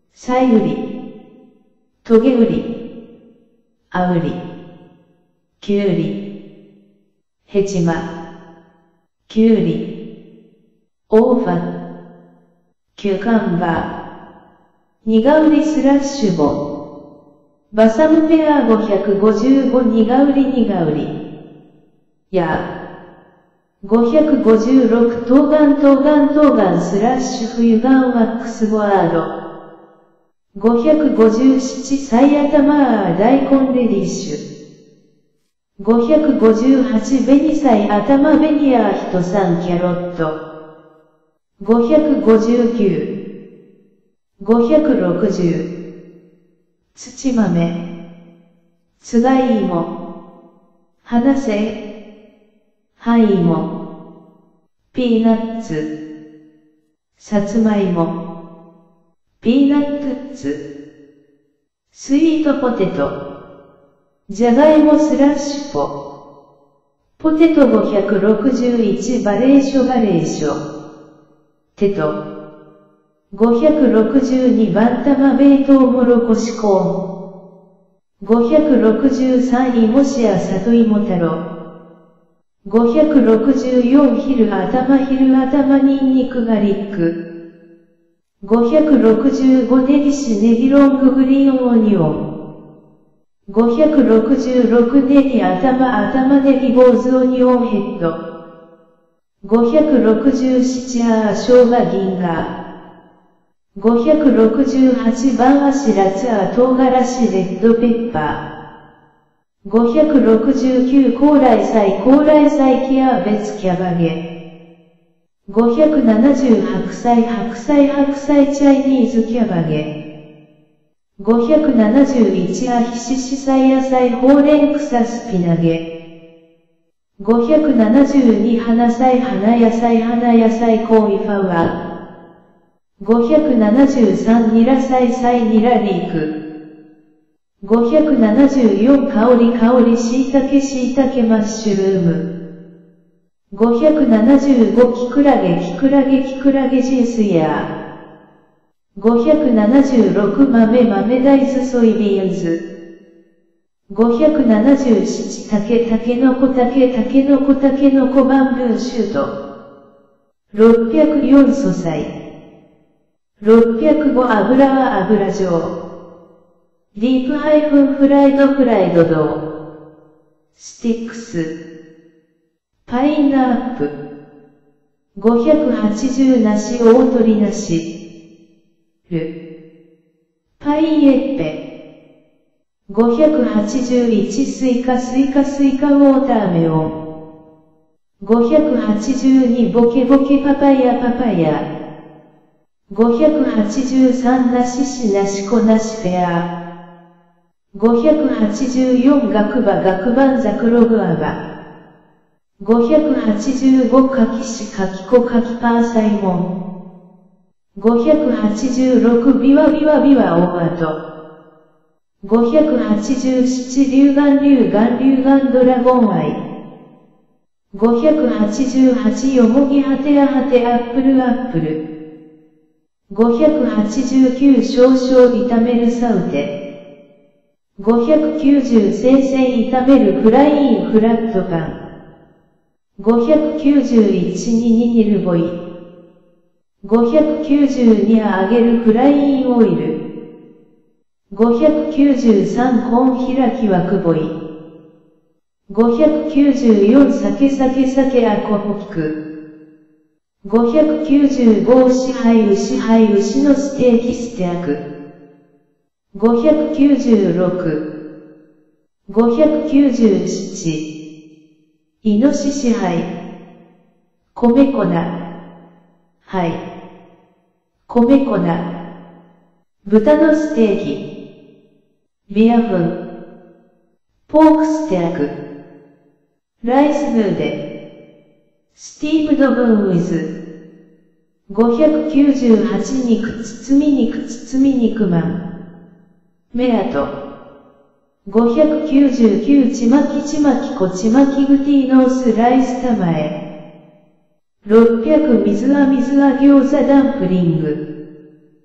さいうり、とげうり、あうり、きゅうり、へちま、きゅうり、オーファ、キュカンバー、にがうりスラッシュボ、バサムペアごひゃくごじゅうごにがうりにがうり、や、ごひゃくごじゅうろく冬瓜冬瓜冬瓜スラッシュ冬瓜ワックスボワード、ごひゃくごじゅうななさい頭大根レディッシュ、ごひゃくごじゅうはち紅菜頭ベニヤーヒトさんキャロット、ごひゃくごじゅうきゅう、ごひゃくろくじゅう、土豆、つがいも、花生、葉芋、ピーナッツ、さつまいも、ピーナッツ、スイートポテト、じゃがいもスラッシュポ、ポテトごひゃくろくじゅういちバレーショバレーショ、テト、ごひゃくろくじゅうにバンタマベイトウモロコシコーン、ごひゃくろくじゅうさんイモシアサトイモタロ、ごひゃくろくじゅうよんヒル頭ヒル頭ニンニクガリック、ごひゃくろくじゅうごネギシネギロンググリーンオニオン、ごひゃくろくじゅうろくネギ頭頭ネギ坊主オニオンヘッド、ごひゃくろくじゅうななあ生姜銀河、ごひゃくろくじゅうはち番アシラツア唐辛子レッドペッパー、ごひゃくろくじゅうきゅう高麗菜高麗菜キアベツキャバゲ、ごひゃくななじゅう白菜白菜白菜チャイニーズキャバゲ、ごひゃくななじゅういちアヒシシサイ野菜ほうれん草スピナゲ、ごひゃくななじゅうに花菜花野菜花野菜コーイファワー、ごひゃくななじゅうさんニラ菜菜ニラリーク、ごひゃくななじゅうよん香り香りしいたけしいたけマッシュルーム、ごひゃくななじゅうごキクラゲキクラゲキクラゲジンスヤー、ごひゃくななじゅうろく豆豆大豆ソイビーンズ、ごひゃくななじゅうなな竹タケノコタケタケノコタケノコバンブーシュート、ろっぴゃくよん素材、ろっぴゃくご油は油状、ディープハイフンフライドフライドドー、スティックス、パイナップ、ごひゃくはちじゅう梨大鳥梨、ル、パイエッペ、ごひゃくはちじゅういちスイカスイカスイカウォーターメロン、ごひゃくはちじゅうにボケボケパパイヤパパイヤ、ごひゃくはちじゅうさんナシシナシコナシフェア、ごひゃくはちじゅうよんガクバガクバンザクログアバ、ごひゃくはちじゅうごカキシカキコカキパーサイモン、ごひゃくはちじゅうろくビワビワビワオーマト、ごひゃくはちじゅうなな龍眼龍眼龍眼ドラゴンアイ、ごひゃくはちじゅうはちよもぎはてあはてアップルアップル、ごひゃくはちじゅうきゅう少々炒めるサウテ、ごひゃくきゅうじゅう生鮮炒めるフラインフラットパン、ごひゃくきゅうじゅういちににニルボイ、ごひゃくきゅうじゅうに揚げるフラインオイル、ごひゃくきゅうじゅうさんコーン開きはくぼい、ごひゃくきゅうじゅうよん酒酒酒アコホキク、ごひゃくきゅうじゅうご牛杯牛杯牛のステーキステアク、ごひゃくきゅうじゅうろく、ごひゃくきゅうじゅうなな、イノシシ杯、米粉、はい、米粉、豚のステーキ、ビアフン、ポークステアク、ライスヌーデ、スティームドブーンウィズ、ごひゃくきゅうじゅうはち肉包み肉包み肉まん、メアト、ごひゃくきゅうじゅうきゅうちまきちまきこちまきグティーノースライスタマエ、ろっぴゃく水は水は餃子ダンプリング、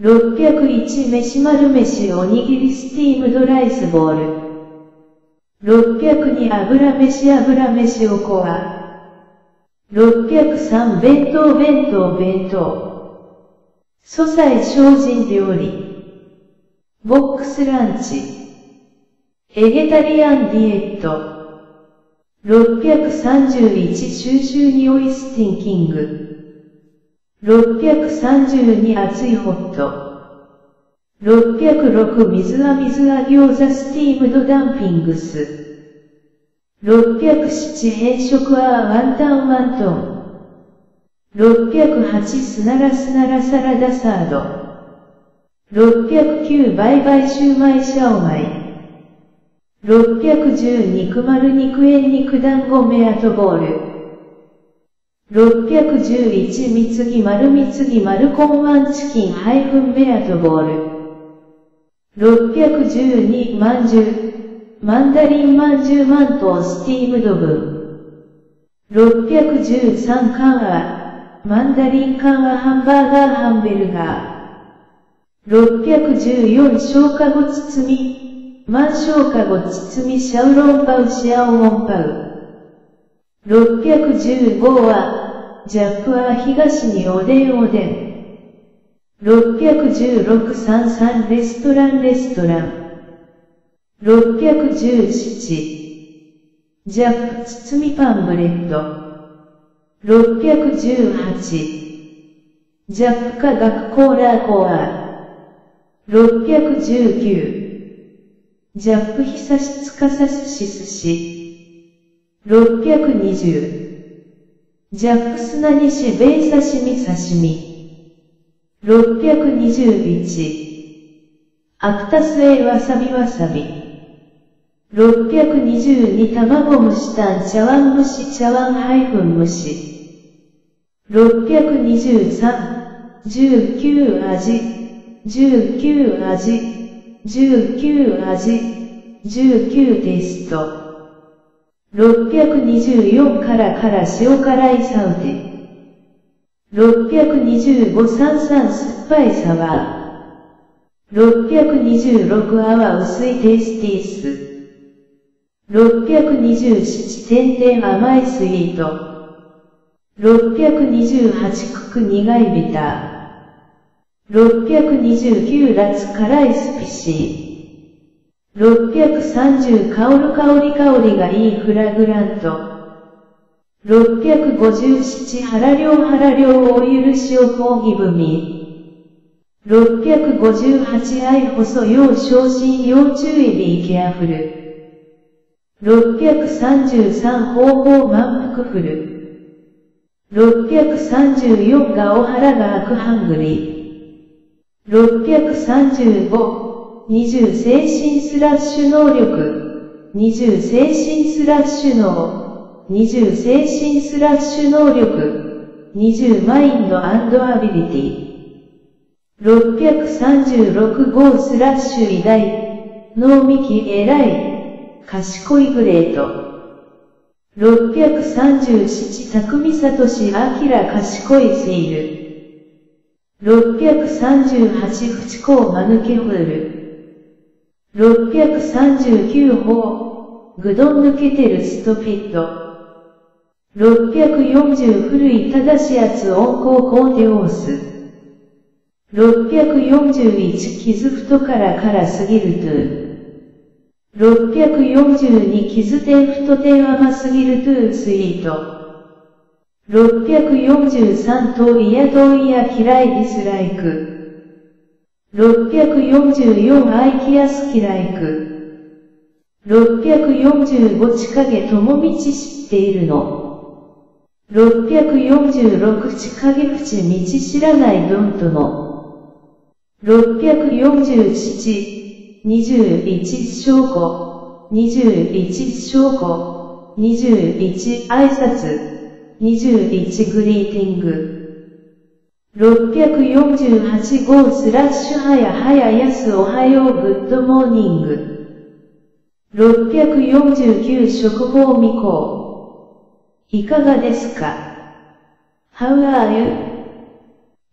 ろっぴゃくいち飯丸飯おにぎりスティームドライスボール。ろっぴゃくに油飯油飯おこわ。ろっぴゃくさん弁当弁当弁当。素菜精進料理。ボックスランチ。エゲタリアンディエット。ろっぴゃくさんじゅういち収集にオイスティンキング。ろっぴゃくさんじゅうに熱いホット。ろっぴゃくろく水は水は餃子スティームドダンピングス。ろっぴゃくなな変色はワンタンワントン。ろっぴゃくはちスナラスナラサラダサード。ろっぴゃくきゅうバイバイシューマイシャオマイ。ろっぴゃくじゅう肉丸肉円肉団子メアトボール。ろっぴゃくじゅういちみつぎ丸みつぎ丸コンワンチキンハイフンメアトボール。ろっぴゃくじゅうにまんじゅう、マンダリンまんじゅうマントースティームド分。ろっぴゃくじゅうさんカンア、マンダリンカンアハンバーガーハンベルガー。ろっぴゃくじゅうよん消化後包み、マン消化後包みシャウロンパウシアオモンパウ。ろっぴゃくじゅうごは、ジャックは東におでんおでん。ろっぴゃくじゅうろくさんさんレストランレストラン。ろっぴゃくじゅうななジャック包みパンブレッド。ろっぴゃくじゅうはちジャック化学コーラーコア。ろっぴゃくじゅうきゅうジャックひさしつかさすしすし。ろっぴゃくにじゅうジャック砂にしべい刺身刺身。ろっぴゃくにじゅういちアクタスエわさびわさび。ろっぴゃくにじゅうに卵蒸しタン茶碗蒸し茶碗ハイフン蒸し。ろっぴゃくにじゅうさんじゅうきゅう味じゅうきゅう味じゅうきゅう味じゅうきゅうテスト。ろっぴゃくにじゅうよんからから塩辛いサウテ。ろっぴゃくにじゅうごさんさん酸っぱいサワー。ろっぴゃくにじゅうろく泡薄いテイスティース。ろっぴゃくにじゅうなな点々甘いスイート。ろっぴゃくにじゅうはちクク苦いビター。ろっぴゃくにじゅうきゅうラツ辛いスピシー。ろっぴゃくさんじゅう香る香り香りがいいフラグラント。ろっぴゃくごじゅうなな腹量腹量お許しを講義文。ろっぴゃくごじゅうはち愛細要小心要注意ビーケアフル。ろっぴゃくさんじゅうさん方法満腹フル。ろっぴゃくさんじゅうよんがお腹が開くハングリー。ろっぴゃくさんじゅうご、にじゅう精神スラッシュ能力。にじゅう精神スラッシュ能。にじゅう精神スラッシュ能力。にじゅうマインド&アビリティ。ろっぴゃくさんじゅうろく号スラッシュ偉大。脳幹偉い。賢いグレート。ろっぴゃくさんじゅうなな匠聡明賢いセイル。ろっぴゃくさんじゅうはちフチコウマヌケフール。ろっぴゃくさんじゅうきゅうホーグドン抜けてるストフィット。ろっぴゃくよんじゅう古い正しやつ温厚コーテオース。ろっぴゃくよんじゅういち傷太からからすぎるトゥー。ろっぴゃくよんじゅうに傷点太点甘すぎるトゥースイート。ろっぴゃくよんじゅうさん遠いや遠いや嫌いディスライク。ろっぴゃくよんじゅうよん愛きやすきライク。ろっぴゃくよんじゅうごち影友道知っているの。ろっぴゃくよんじゅうろくち影淵道知らないドントの。ろっぴゃくよんじゅうななにじゅういち証拠、にじゅういち証拠、にじゅういち挨拶、にじゅういちグリーティング。ろっぴゃくよんじゅうはち号スラッシュはやはややすおはようグッドモーニング。ろっぴゃくよんじゅうきゅう食法未行。いかがですか ?How are you?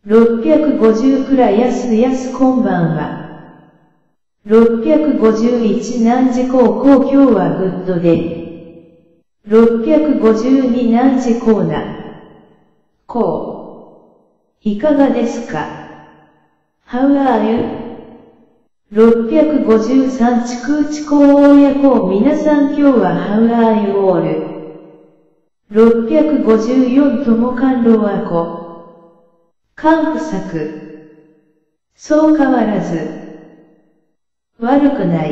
ろっぴゃくごじゅうくらやすやすこんばんは。ろっぴゃくごじゅういちなんじこうこう今日はグッドで。ろっぴゃくごじゅうになんじこうな。こう。いかがですか ?How are you? ろっぴゃくごじゅうさんちくうちこうおやこう皆さん今日は How are you all? ろっぴゃくごじゅうよんともかんろわこ。かん不作。そう変わらず。悪くない。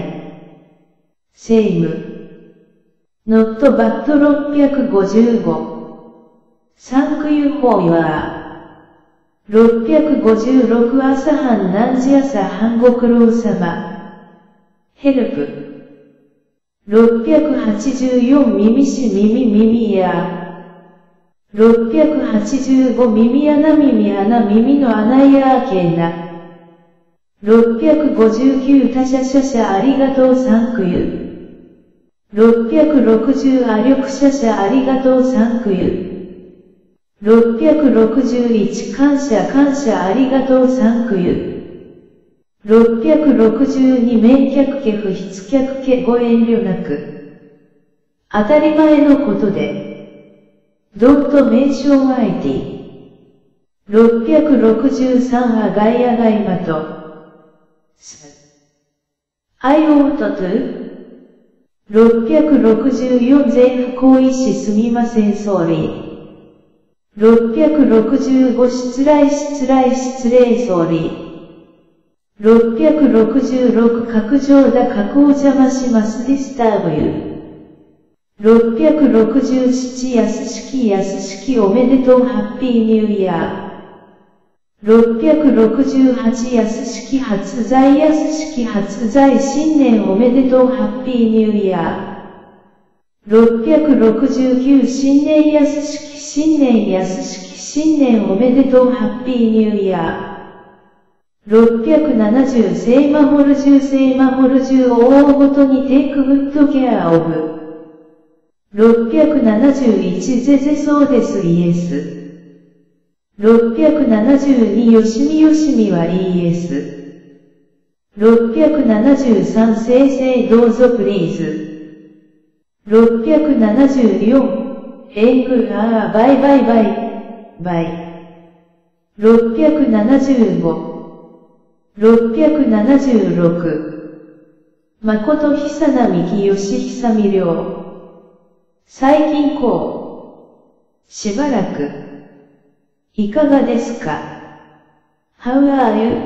セイム。ノットバットろっぴゃくごじゅうご。サンクユーフォーユアー。ろっぴゃくごじゅうろく朝半何時朝半ご苦労様。ヘルプ。ろっぴゃくはちじゅうよん耳し耳耳や。ろっぴゃくはちじゅうご耳穴耳穴耳の穴やーけーな。ろっぴゃくごじゅうきゅう他者者者ありがとうサンクユー。ろっぴゃくろくじゅうあ力者者ありがとうサンクユー。ろっぴゃくろくじゅういち感謝感謝ありがとうサンクユー。ろっぴゃくろくじゅうに免却家不必客家ご遠慮なく。当たり前のことで。ドットメンションアイティ。ろっぴゃくろくじゅうさんあがいあがいまと。I ought to? ろっぴゃくろくじゅうよん税不行為しすみません sorry。ろっぴゃくろくじゅうご失礼失礼失礼 sorry。ろっぴゃくろくじゅうろく角上だ角を邪魔しますディスターブユー。ろっぴゃくろくじゅうななやすしきやすしきおめでとうハッピーニューイヤー。ろっぴゃくろくじゅうはちやすしき発在やすしき発在新年おめでとうハッピーニューイヤー。ろっぴゃくろくじゅうきゅう新年やすしき新年やすしき新年おめでとうハッピーニューイヤー。ろっぴゃくななじゅう聖守るじゅう聖守るじゅう大ごとにテイクグッドケアオブ。ろっぴゃくななじゅういちゼゼそうですイエス。ろっぴゃくななじゅうによしみよしみはイエス。ろっぴゃくななじゅうさんせいせいどうぞプリーズ。ろっぴゃくななじゅうよんエングあーバイバイバイバイ。ろっぴゃくななじゅうごろっぴゃくななじゅうろく。まことひさなみきよしひさみりょう。最近こう。しばらく。いかがですか ?How are you?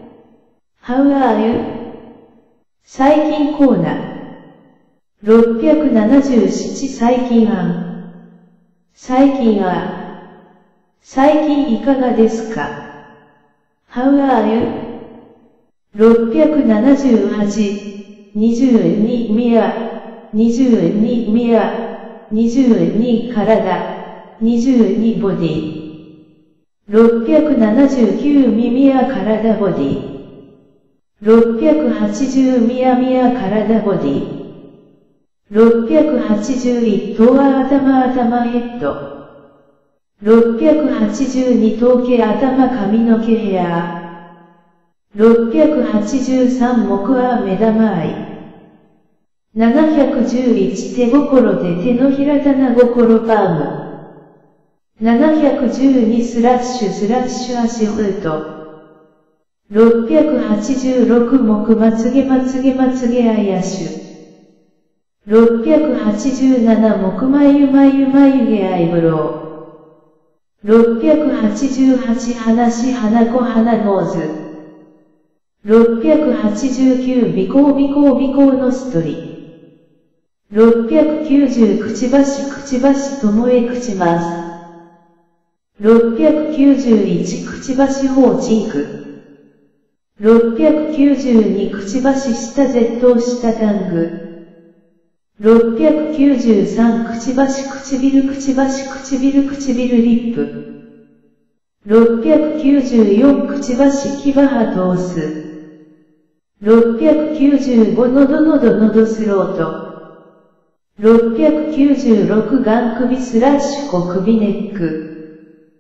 How are you? 最近コーナー。ろっぴゃくななじゅうなな最近案。最近あ。最近いかがですか ?How are you? ろっぴゃくななじゅうはち、にじゅうにミヤ、にじゅうにミヤ、にじゅうに体、にじゅうにボディ。ろっぴゃくななじゅうきゅう耳や体ボディ。ろっぴゃくはちじゅうミヤミヤ体ボディ。ろっぴゃくはちじゅういち頭は頭頭ヘッド。ろっぴゃくはちじゅうに頭毛頭髪の毛ヘア。ろっぴゃくはちじゅうさん目は目玉アイ。ななひゃくじゅういち手心で手のひら棚心パーム。ななひゃくじゅうにスラッシュスラッシュ足フート。ろっぴゃくはちじゅうろく目まつげまつげまつげあやしゅ。ろっぴゃくはちじゅうなな目眉眉眉毛アイブロウ。ろっぴゃくはちじゅうはち鼻し鼻子鼻ノーズ。ろっぴゃくはちじゅうきゅう鼻孔鼻孔鼻孔のストリ。ろっぴゃくきゅうじゅうくちばしくちばしともえ口ます。ろっぴゃくきゅうじゅういちくちばしほうちいく。ろっぴゃくきゅうじゅうにくちばし下絶頭下タング。ろっぴゃくきゅうじゅうさんくちばし唇くちばし唇唇リップ。ろっぴゃくきゅうじゅうよんくちばし牙歯通す。ろっぴゃくきゅうじゅうごのどのどのどスロート。ろっぴゃくきゅうじゅうろく眼首スラッシュ小首ネック。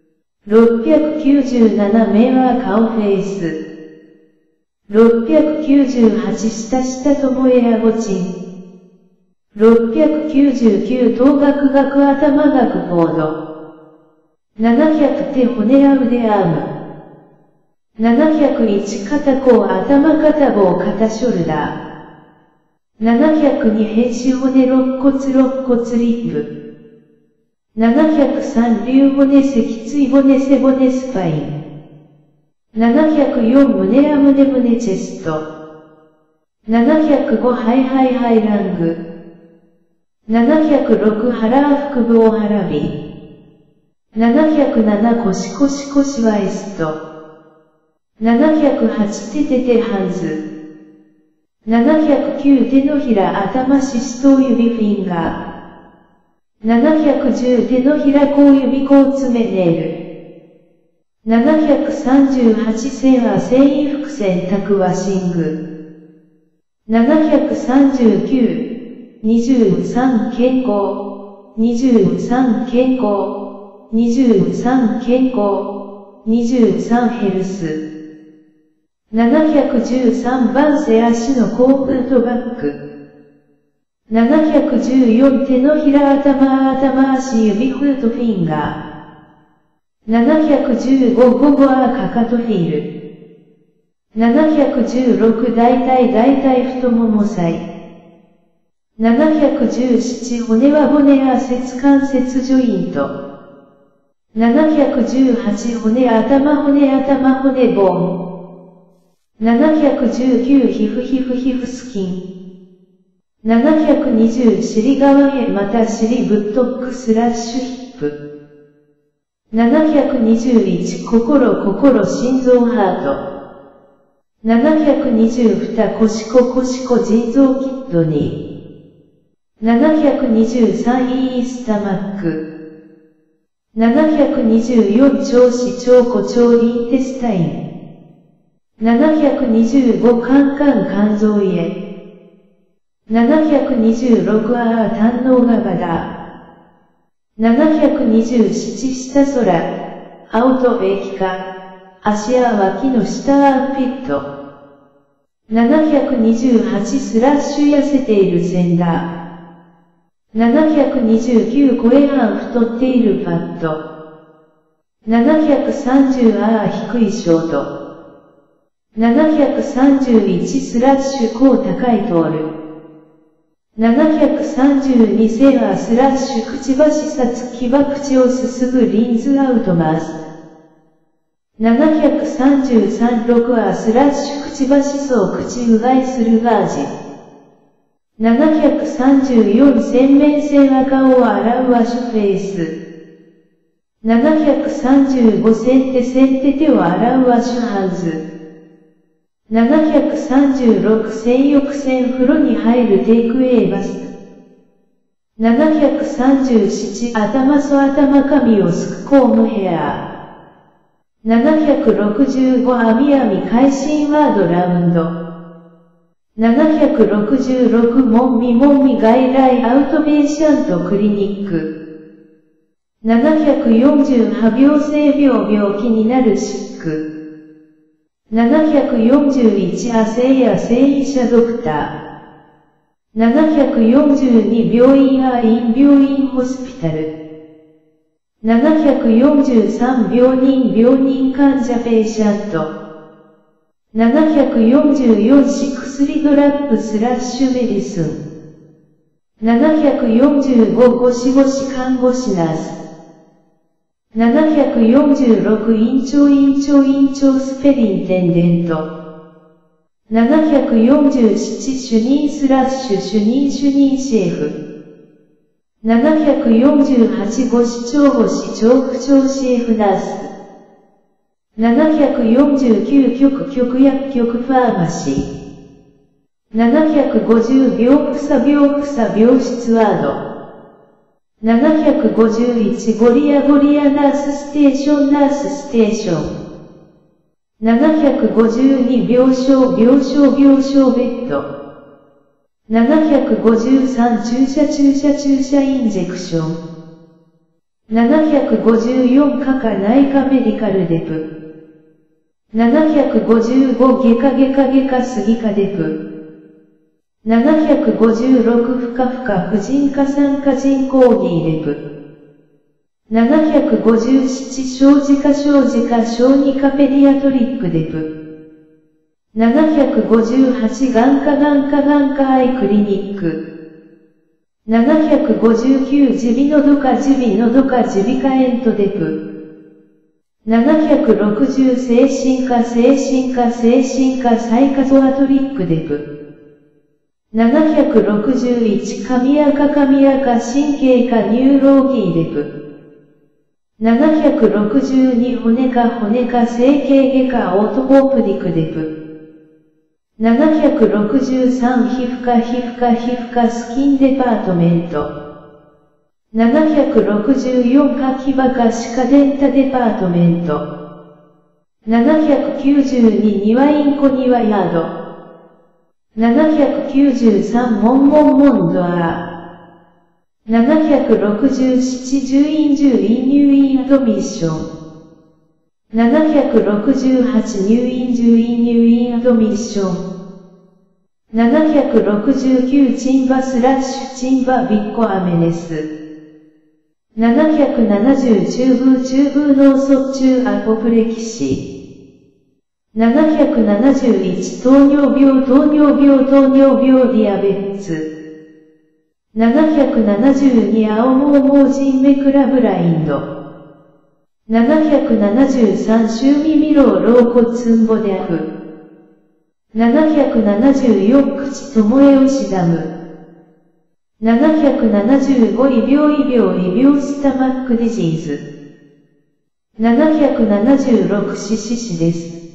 ろっぴゃくきゅうじゅうなな目は顔フェイス。ろっぴゃくきゅうじゅうはち下下ともえあごちん。ろっぴゃくきゅうじゅうきゅう頭顎顎頭顎フォード。ななひゃく手骨あ腕アーム。ななひゃくいち肩甲頭肩棒肩ショルダー。ななひゃくに平肢骨肋骨肋骨リップ。ななひゃくさん竜骨脊椎骨背骨スパイン。ななひゃくよん胸や胸胸チェスト。ななひゃくごハイハイハイラング。ななひゃくろく腹腹部大腹ビ。ななひゃくなな腰腰腰ワイスト。ななひゃくはち手手手ハンズ。ななひゃくきゅう手のひら頭シスト指フィンガー。ななひゃくじゅう手のひら甲指甲爪ネイル。ななひゃくさんじゅうはち線は繊維服洗濯ワシング。ななひゃくさんじゅうきゅう、にじゅうさん健康、にじゅうさん健康、にじゅうさん健康、にじゅうさんヘルス。ななひゃくじゅうさん番背足の甲フートバック。ななひゃくじゅうよん手のひら頭頭足指フートフィンガー。ななひゃくじゅうご午後はかかとヒール。ななひゃくじゅうろく大体大体太もも細。ななひゃくじゅうなな骨は骨や節関節ジョイント。ななひゃくじゅうはち骨頭骨頭骨ボーン。ななひゃくじゅうきゅう皮膚皮膚皮膚スキン。ななひゃくにじゅう尻側へまた尻ブットックスラッシュヒップ。ななひゃくにじゅういち心心心臓ハート。ななひゃくにじゅうに腰子腰子腎臓キッドニー。ななひゃくにじゅうさんイースタマック。ななひゃくにじゅうよん腸子腸骨腸インテスタイン。ななひゃくにじゅうご肝肝肝臓へ。ななひゃくにじゅうろくああ胆のうがばだ。ななひゃくにじゅうなな下空、青と液化、足や脇の下アーピット。ななひゃくにじゅうはちスラッシュ痩せている線だ。ななひゃくにじゅうきゅう声半太っているファット。ななひゃくさんじゅうああ低いショート。ななひゃくさんじゅういちスラッシュ高高い通る。ななひゃくさんじゅうに線はスラッシュくちばしさつきば口をすすぐリンズアウトマウス。ななひゃくさんじゅうさんろくはスラッシュくちばしそう口うがいするガージ。ななひゃくさんじゅうよん洗面線は顔を洗うワシュフェイス。ななひゃくさんじゅうご先手先手手を洗うワシュハンズ。ななひゃくさんじゅうろく洗浴洗風呂に入るテイクウェイバス。ななひゃくさんじゅうなな頭そ頭髪をすくコームヘア。ななひゃくろくじゅうご網網会心ワードラウンド。ななひゃくろくじゅうろくもんみもんみ外来アウトベーシャントクリニック。ななひゃくよんじゅうは病性病病気になるシック。ななひゃくよんじゅういち亜生や生医者ドクター。ななひゃくよんじゅうに病院アイン病院ホスピタル。ななひゃくよんじゅうさん病人病人患者ペイシャント。ななひゃくよんじゅうよんし薬ドラッグスラッシュメディスン。ななひゃくよんじゅうごゴシゴシ看護師ナース。ななひゃくよんじゅうろく院長院長院長スペリンテンデント。ななひゃくよんじゅうなな主任スラッシュ主任主任シェフ。ななひゃくよんじゅうはちご市長ご市長区長シェフナース。ななひゃくよんじゅうきゅう局局薬局ファーマシー。ななひゃくごじゅう病草病草病室ワード。ななひゃくごじゅういちゴリアゴリアナースステーションナースステーション。ななひゃくごじゅうに病床病床病床ベッド。ななひゃくごじゅうさん注射注射注射インジェクション。 ななひゃくごじゅうよんカカ内科メディカルデプ。ななひゃくごじゅうご外科外科外科スギ科デプ。ななひゃくごじゅうろくふかふか婦人科産科人コーギーデプ。ななひゃくごじゅうなな小児科小児科小児科ペディアトリックデプ。ななひゃくごじゅうはち眼科眼科眼科アイクリニック。ななひゃくごじゅうきゅう耳鼻のどか耳鼻のどか耳鼻科エントデプ。ななひゃくろくじゅう精神科精神科精神科サイカゾアトリックデプ。ななひゃくろくじゅういち神谷科神谷科神経科ニューローギーデプ。ななひゃくろくじゅうに骨科骨科整形外科オートポープディクデプ。ななひゃくろくじゅうさん皮膚科皮膚科皮膚科スキンデパートメント。ななひゃくろくじゅうよんカ牙科歯科デンタデパートメント。ななひゃくきゅうじゅうに庭インコ庭ヤード。ななひゃくきゅうじゅうさんモンモンモンドア。ななひゃくろくじゅうなな獣院獣院入院アドミッション。ななひゃくろくじゅうはち入院獣院入院アドミッション。ななひゃくろくじゅうきゅうチンバスラッシュチンバビッコアメネス。ななひゃくななじゅう中風中風脳卒中アポプレキシー。ななひゃくななじゅういち糖尿病糖尿病糖尿病ディアベッツ。ななひゃくななじゅうに青毛盲人メクラブラインド。ななひゃくななじゅうさん周耳老老骨ンボデアフ。ななひゃくななじゅうよん口ともえ牛ダム。ななひゃくななじゅうご胃病胃病胃病スタマックディジーズ。ななひゃくななじゅうろくシシシです。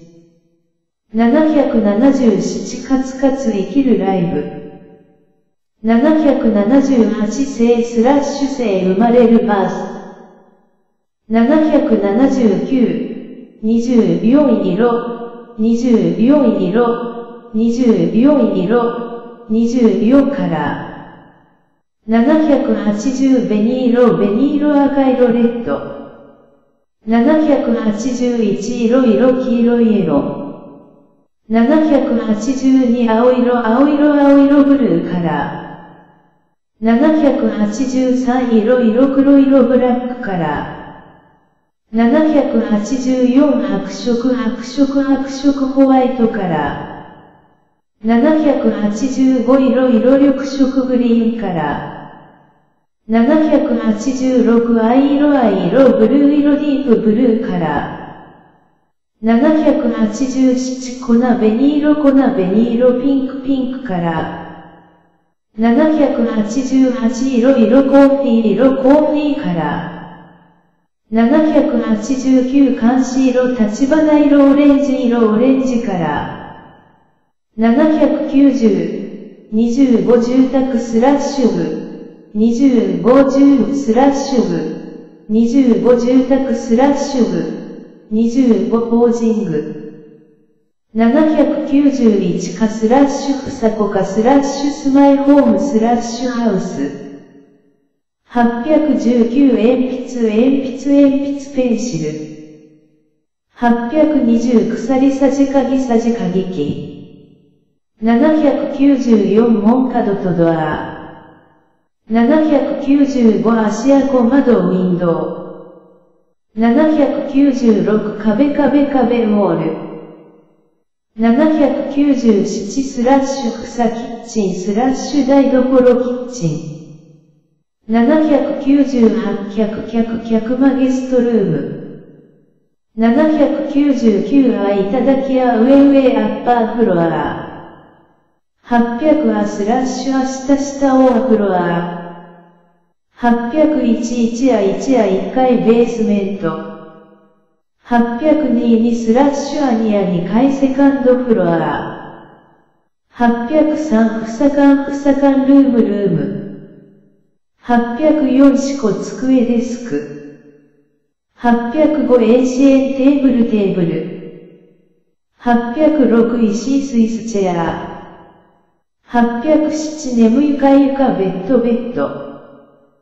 ななひゃくななじゅうななカツカツ生きるライブ。ななひゃくななじゅうはち生スラッシュ生生まれるバース。ななひゃくななじゅうきゅう、にじゅうよん色、にじゅうよん色、にじゅうよん色、にじゅうよんカラー。ななひゃくはちじゅう紅色紅色赤色レッド。ななひゃくはちじゅういち色色黄色イエロー。ななひゃくはちじゅうに青色青色青色ブルーカラー。ななひゃくはちじゅうさん色色黒色ブラックカラー。ななひゃくはちじゅうよん白色白色白色ホワイトカラー。ななひゃくはちじゅうご色色緑色グリーンカラー。ななひゃくはちじゅうろく藍色藍色ブルー色ディープブルーカラー。ななひゃくはちじゅうなな粉紅色粉紅色ピンクピンクカラー。ななひゃくはちじゅうはち色色コーヒー色コーヒーカラー。ななひゃくはちじゅうきゅう監視色立花色オレンジ色オレンジカラー。ななひゃくきゅうじゅう、にじゅうご住宅スラッシュ部、にじゅうご住スラッシュ部、にじゅうご住宅スラッシュ部、にじゅうご法人部。ななひゃくきゅうじゅういちかスラッシュふさこかスラッシュスマイホームスラッシュハウス。はっぴゃくじゅうきゅう鉛筆鉛筆鉛筆ペンシル。はっぴゃくにじゅう鎖さじかぎさじかぎ機。ななひゃくきゅうじゅうよん門角とドア。ななひゃくきゅうじゅうご足跡窓ウィンドウ。ななひゃくきゅうじゅうろく壁壁壁ウォール。ななひゃくきゅうじゅうななスラッシュ草キッチンスラッシュ台所キッチン。ななひゃくきゅうじゅうはち客客客間ゲストルーム。ななひゃくきゅうじゅうきゅうあいただきや上上アッパーフロア。はっぴゃくあスラッシュあ下下オアフロア。はっぴゃくいちいちあいちあいっかいベースメント。はっぴゃくににスラッシュアニアにかいセカンドフロア。はっぴゃくさんふさかんふさかんルームルーム。はっぴゃくよん四個机デスク。はっぴゃくごエーシエンテーブルテーブル。はっぴゃくろく石スイスチェア。はっぴゃくなな眠床床ベッドベッド。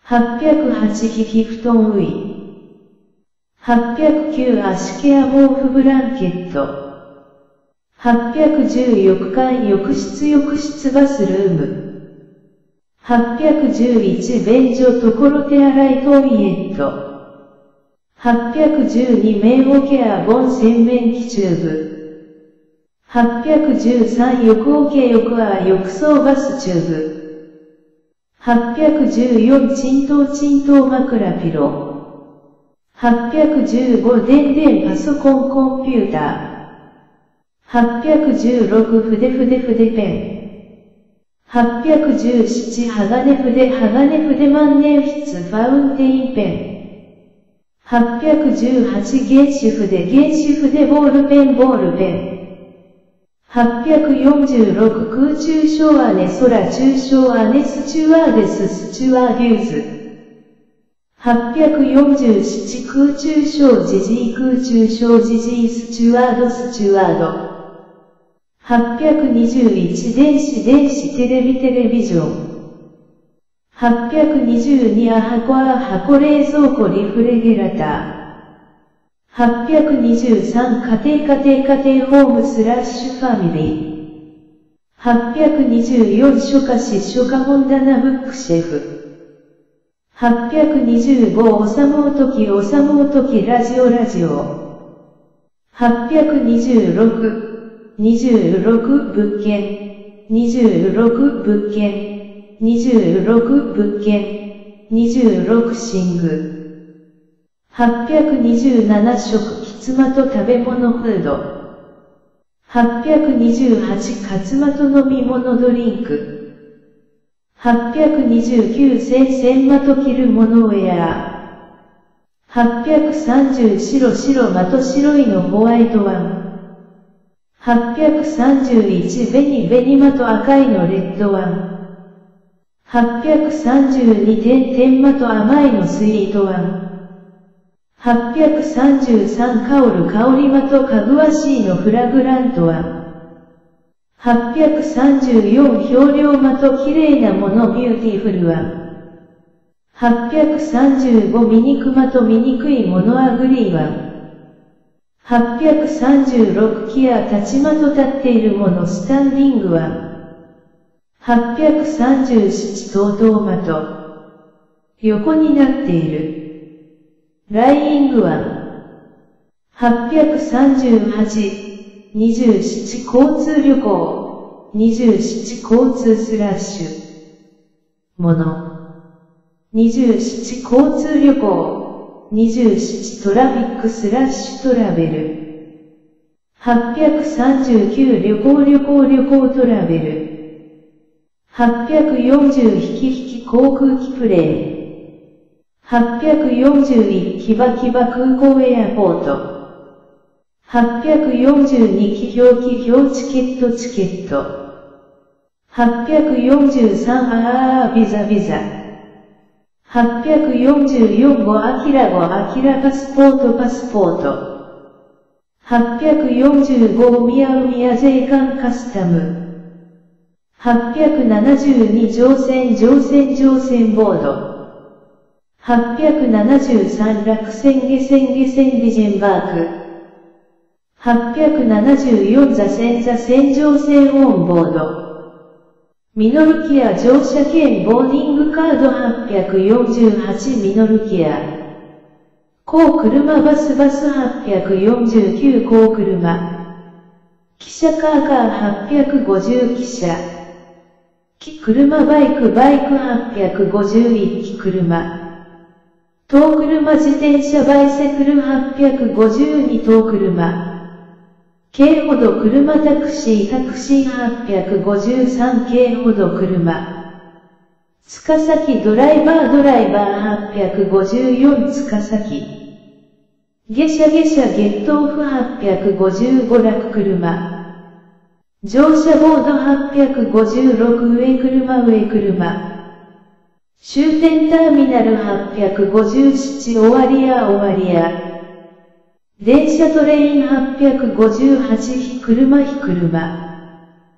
はっぴゃくはちひき布団ウイ。はっぴゃくきゅう足ケア毛布ブランケット。はっぴゃくじゅう浴館浴室浴室バスルーム。はっぴゃくじゅういち便所ところ手洗いトイレット。はっぴゃくじゅうに綿おケアゴン洗面器チューブ。はっぴゃくじゅうさん浴桶浴ア浴槽バスチューブ。はっぴゃくじゅうよん沈騰沈騰枕ピロ。はっぴゃくじゅうご電電パソコンコンピューター。はっぴゃくじゅうろく筆筆筆ペン。はっぴゃくじゅうなな鋼筆鋼筆万年筆ファウンテインペン。はっぴゃくじゅうはち原子筆原子筆ボールペンボールペン。はっぴゃくよんじゅうろく空中小姉空中小姉スチュワーデススチュワーデューズ。はっぴゃくよんじゅうなな空中小ジジイ空中小ジジイスチュワードスチュワード。はっぴゃくにじゅういち電子電子テレビテレビジョン。はっぴゃくにじゅうにア箱ア箱冷蔵庫リフレゲラター。はっぴゃくにじゅうさん家庭家庭家庭ホームスラッシュファミリー。はっぴゃくにじゅうよん初夏し初夏本棚ブックシェフ。はっぴゃくにじゅうごおさもうときおさもうときラジオラジオ。はっぴゃくにじゅうろくにじゅうろく物件、にじゅうろく物件、にじゅうろく物件、にじゅうろく寝具。はっぴゃくにじゅうなな食きつまと食べ物フード。はっぴゃくにじゅうはちかつまと飲み物ドリンク。はっぴゃくにじゅうきゅうせんせんまと着るものウェア。はっぴゃくさんじゅう白白まと白いのホワイトワン。はっぴゃくさんじゅういち紅紅まと赤いのレッドワン。はっぴゃくさんじゅうに点点まと甘いのスイートワン。はっぴゃくさんじゅうさん香る香りまとかぐわしいのフラグラントワン。はっぴゃくさんじゅうよん漂亮まと綺麗なものビューティフルワン。はっぴゃくさんじゅうご醜まと醜いものアグリーワン。はっぴゃくさんじゅうろくキア立ちまと立っているものスタンディングワン。はっぴゃくさんじゅうななとうとうまと横になっているライイングワン。はっぴゃくさんじゅうはちにじゅうなな交通旅行にじゅうなな交通スラッシュものにじゅうなな交通旅行にじゅうななトラフィックスラッシュトラベル。はっぴゃくさんじゅうきゅう旅行旅行旅行トラベル。はっぴゃくよんじゅう引き引き航空機プレーン。はっぴゃくよんじゅういちキバキバ空港エアポート。はっぴゃくよんじゅうに機表機表チケットチケット。はっぴゃくよんじゅうさんあービザビザ。はっぴゃくよんじゅうよんごアキラゴアキラパスポートパスポート。はっぴゃくよんじゅうごおみやうみや税関カスタム。はっぴゃくななじゅうに乗船乗船乗船ボード。はっぴゃくななじゅうさん落船下船下船ディジェンバーク。はっぴゃくななじゅうよん座船座船乗船オンボード。ミノルキア乗車券ボーディングカードはっぴゃくよんじゅうはちミノルキア。高車バスバスはっぴゃくよんじゅうきゅう高車。汽車カーカーはっぴゃくごじゅう汽車。機車バイクバイクはっぴゃくごじゅういち機車。当車自転車バイセクルはっぴゃくごじゅうに当車。軽ほど車タクシータクシーはっぴゃくごじゅうさん軽ほど車。塚崎ドライバードライバーはっぴゃくごじゅうよん塚崎。下車下車ゲットオフはっぴゃくごじゅうご楽車。乗車ボードはっぴゃくごじゅうろく上車上車。終点ターミナルはっぴゃくごじゅうなな終わりや終わりや。電車トレインはっぴゃくごじゅうはち非車非車。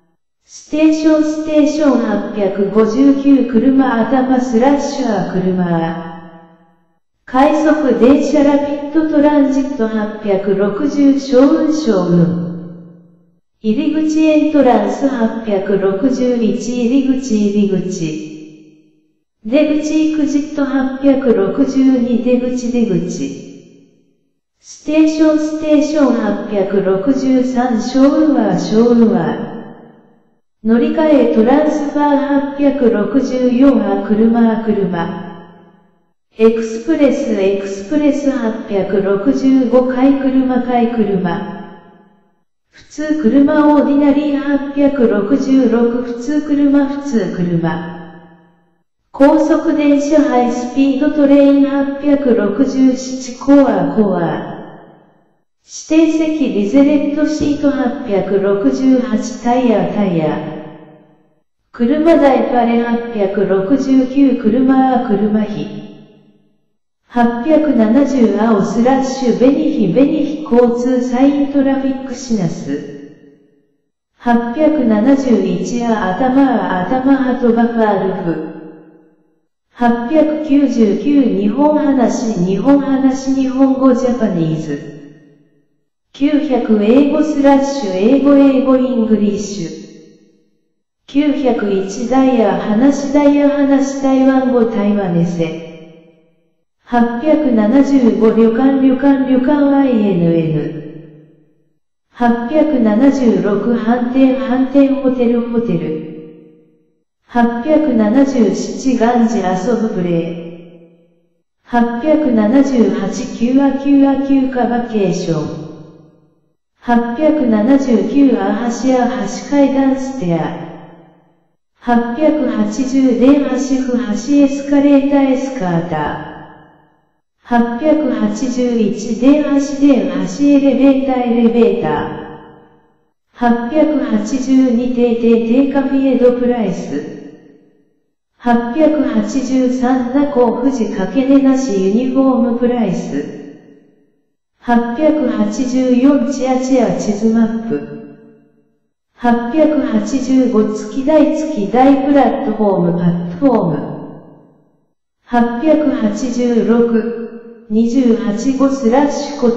ステーションステーションはっぴゃくごじゅうきゅう車頭スラッシュは車。快速電車ラピッドトランジットはっぴゃくろくじゅう将軍将軍。入り口エントランスはっぴゃくろくじゅういち入り口入り口。出口エクジットはっぴゃくろくじゅうに出口出口。ステーションステーションはっぴゃくろくじゅうさんショーウアーショーウアー。乗り換えトランスファーはっぴゃくろくじゅうよんは車は車。エクスプレスエクスプレスはっぴゃくろくじゅうご回車回車。普通車オーディナリーはっぴゃくろくじゅうろく普通車普通車。高速電車ハイスピードトレインはっぴゃくろくじゅうななコアコア。指定席リゼレットシートはっぴゃくろくじゅうはちタイヤタイヤ。車代パレはっぴゃくろくじゅうきゅう車は車費。はっぴゃくななじゅう青スラッシュベニヒベニヒ交通サイントラフィックシナス。はっぴゃくななじゅういちあ頭は頭ハトバファールフ。はっぴゃくきゅうじゅうきゅう日本話日本話日本語ジャパニーズ。きゅうひゃく英語スラッシュ英語英語イングリッシュ。きゅうひゃくいちダイヤ話ダイヤ話台湾語台湾ネセ。はっぴゃくななじゅうご旅館旅館旅館 アイエヌエヌ。はっぴゃくななじゅうろく飯店飯店ホテルホテル。はっぴゃくななじゅうななガンジ遊ぶプレイ。はっぴゃくななじゅうはちキューアキューアキューカバケーション。はっぴゃくななじゅうきゅうアハシアハシ階段ステア。はっぴゃくはちじゅう電ハシフハシエスカレータエスカーター。はっぴゃくはちじゅういち電ハシ電ハシエレベータエレベーター。はっぴゃくはちじゅうにテーテーテーカフィエドプライス。はっぴゃくはちじゅうさんナコ富士かけねなしユニフォームプライス。はっぴゃくはちじゅうよんチアチア地図マップ。はっぴゃくはちじゅうご月台月台プラットフォームパットフォーム。はっぴゃくはちじゅうろく、にじゅうはちごスラッシュこと、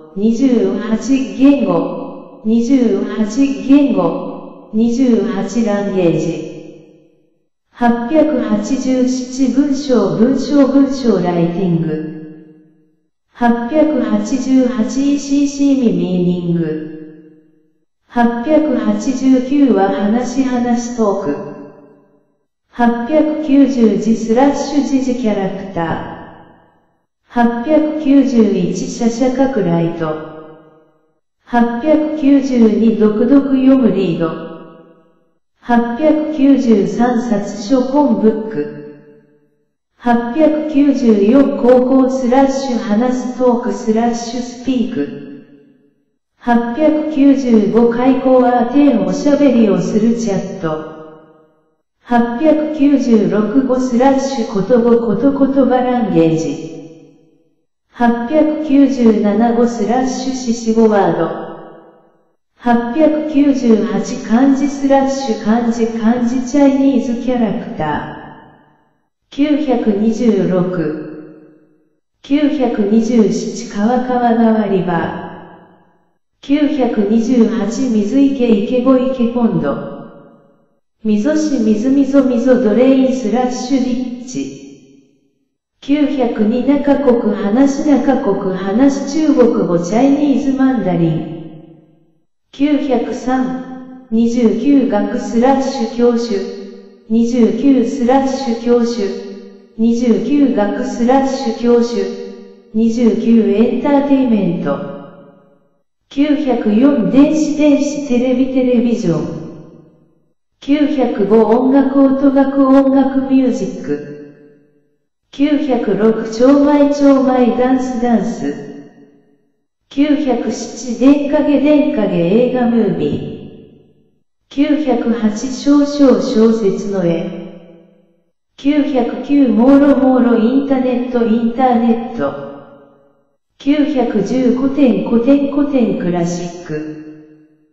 にじゅうはち言語、にじゅうはち言語、にじゅうはちランゲージ。はっぴゃくはちじゅうなな文章文章文章ライティング。はっぴゃくはちじゅうはち イーシーシー ミミーニング。はっぴゃくはちじゅうきゅうは話話トーク。はっぴゃくきゅうじゅう字スラッシュ字字キャラクター。はっぴゃくきゅうじゅういちシャシャカクライト。はっぴゃくきゅうじゅうに読読読むリード。はっぴゃくきゅうじゅうさん冊書本ブック。はっぴゃくきゅうじゅうよん高校スラッシュ話すトークスラッシュスピーク。はっぴゃくきゅうじゅうご開口は点おしゃべりをするチャット。はっぴゃくきゅうじゅうろくごスラッシュことごこと言葉ランゲージ。はっぴゃくきゅうじゅうななごスラッシュししごワード。はっぴゃくきゅうじゅうはち漢字スラッシュ漢字漢字チャイニーズキャラクター。きゅうひゃくにじゅうろく。きゅうひゃくにじゅうなな川川川リバー。きゅうひゃくにじゅうはち水池池子池ポンド。溝市水溝溝ドレインスラッシュリッチ。きゅうひゃくに中国話中国話中国語チャイニーズマンダリン。きゅうひゃくさん、にじゅうきゅう学スラッシュ教習。にじゅうきゅうスラッシュ教習。にじゅうきゅう学スラッシュ教習。にじゅうきゅうエンターテイメント。きゅうひゃくよん電子電子テレビテレビジョン。きゅうひゃくご音楽音楽音楽ミュージック。きゅうひゃくろく超前超前ダンスダンス。きゅうひゃくなな電影電影映画ムービー。きゅうひゃくはち少々小説の絵。きゅうひゃくきゅうもーろもーろインターネットインターネット。きゅうひゃくじゅう古典古典古典クラシック。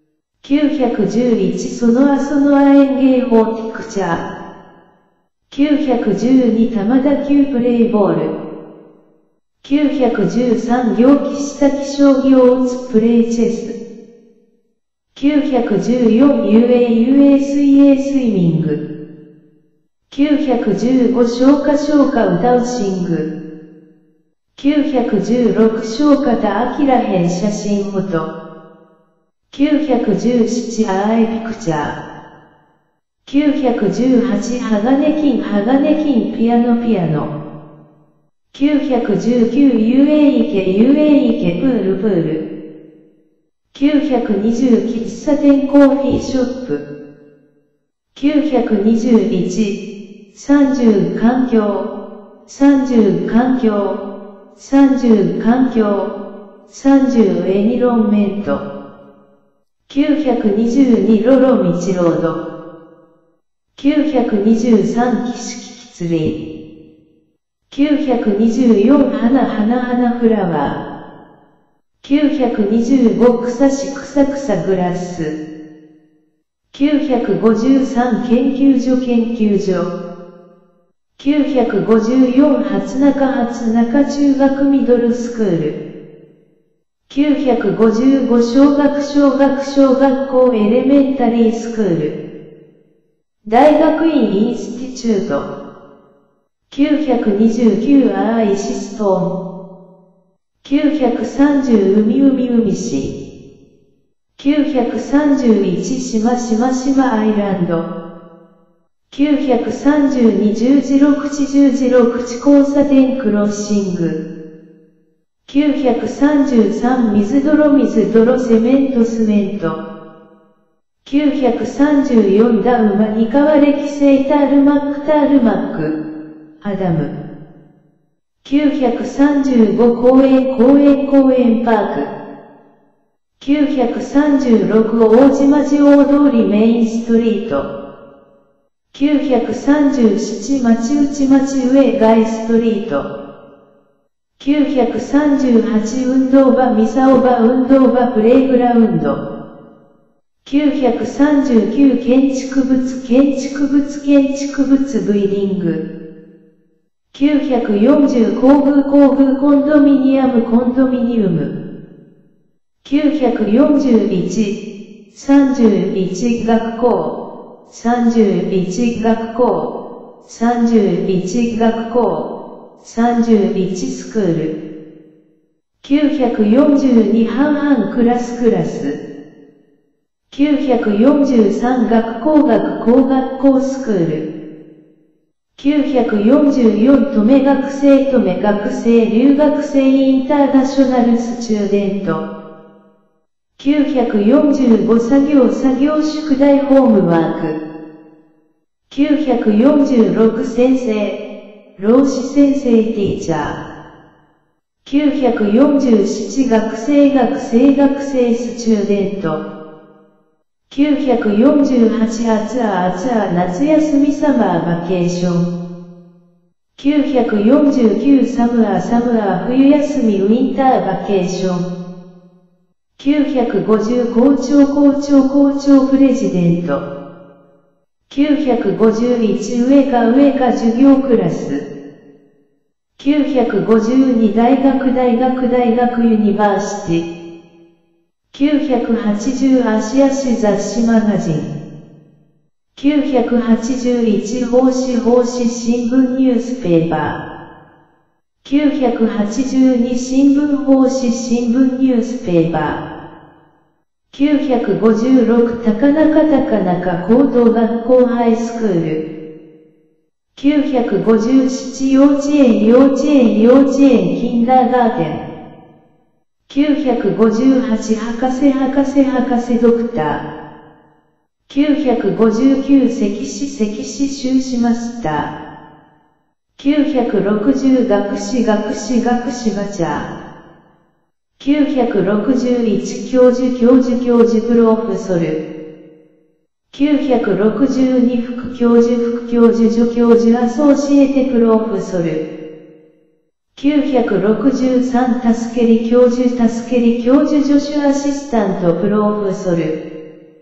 きゅうひゃくじゅういちそのあそのあ園芸法ティクチャー。きゅうひゃくじゅうに玉田球プレイボール。きゅうひゃくじゅうさん行岸崎将棋を打つプレイチェス。きゅうひゃくじゅうよん ユーエー ユーエー 水泳スイミング。きゅうひゃくじゅうご昇華昇華歌うシング。きゅうひゃくじゅうろく昇華田明編写真フォト。きゅうひゃくじゅうななアイピクチャー。きゅうひゃくじゅうはち鋼金鋼金ピアノピアノ。きゅうひゃくじゅうきゅう ユーエー 池 ユーエー 池プールプール。きゅうひゃくにじゅう喫茶店コーヒーショップ。きゅうひゃくにじゅういちさんじゅう環境さんじゅう環境さんじゅう環境さんじゅうエニロンメント。きゅうひゃくにじゅうにロロ道ロード。きゅうひゃくにじゅうさんキシキキツリー。きゅうひゃくにじゅうよん花花花フラワー。きゅうひゃくにじゅうご草し草草グラス。きゅうひゃくごじゅうさん研究所研究所。きゅうひゃくごじゅうよん初中初中中学ミドルスクール。きゅうひゃくごじゅうご小学小学小学校エレメンタリースクール。大学院インスティチュート。きゅうひゃくにじゅうきゅうアーイシストーン。きゅうひゃくさんじゅう海海海市。きゅうひゃくさんじゅういち島島島アイランド。きゅうひゃくさんじゅうに十字路口十字路口交差点クロッシング。きゅうひゃくさんじゅうさん水泥水泥セメントスメント。きゅうひゃくさんじゅうよんダウマニカワ歴セイタールマックタールマック、アダム。きゅうひゃくさんじゅうご公園公園公園パーク。きゅうひゃくさんじゅうろく大島寺大通りメインストリート。きゅうひゃくさんじゅうなな町内町上外ストリート。きゅうひゃくさんじゅうはち運動場ミサオ場運動場プレイグラウンド。きゅうひゃくさんじゅうきゅう建築物建築物建築物ブイディング。きゅうひゃくよんじゅう工具工具コンドミニアムコンドミニウム。きゅうひゃくよんじゅういち、さんじゅういち学校、さんじゅういち学校、さんじゅういち学校、さんじゅういちスクール。きゅうひゃくよんじゅうに半々クラスクラス。きゅうひゃくよんじゅうさん学校学校学校スクール。きゅうひゃくよんじゅうよんとめ学生とめ学生留学生インターナショナルスチューデント。きゅうひゃくよんじゅうご作業作業宿題ホームワーク。きゅうひゃくよんじゅうろく先生、老師先生ティーチャー。きゅうひゃくよんじゅうなな学生学生学生スチューデント。きゅうひゃくよんじゅうはち暑あ暑あ夏休みサマーバケーション。きゅうひゃくよんじゅうきゅうサムアサムア冬休みウィンターバケーション。きゅうひゃくごじゅう校長校長校長プレジデント。きゅうひゃくごじゅういち上か上か授業クラス。きゅうひゃくごじゅうに大学大学大学ユニバーシティ。きゅうひゃくはちじゅう足足雑誌マガジン。きゅうひゃくはちじゅういち奉仕奉仕新聞ニュースペーパー。きゅうひゃくはちじゅうに新聞奉仕新聞ニュースペーパー。きゅうひゃくごじゅうろく高中高中高等学校ハイスクール。きゅうひゃくごじゅうなな幼稚園幼稚園幼稚園キンダーガーテン。きゅうひゃくごじゅうはち博士博士博士ドクター。きゅうひゃくごじゅうきゅう碩士碩士修士マスター。きゅうひゃくろくじゅう学士学士学士バチャー。きゅうひゃくろくじゅういち教授教授教授プロフェソル。きゅうひゃくろくじゅうに副教授副教授助教授アソーシエテプロフェソル。きゅうひゃくろくじゅうさん助けり教授助けり教授助手アシスタントプロフェソル。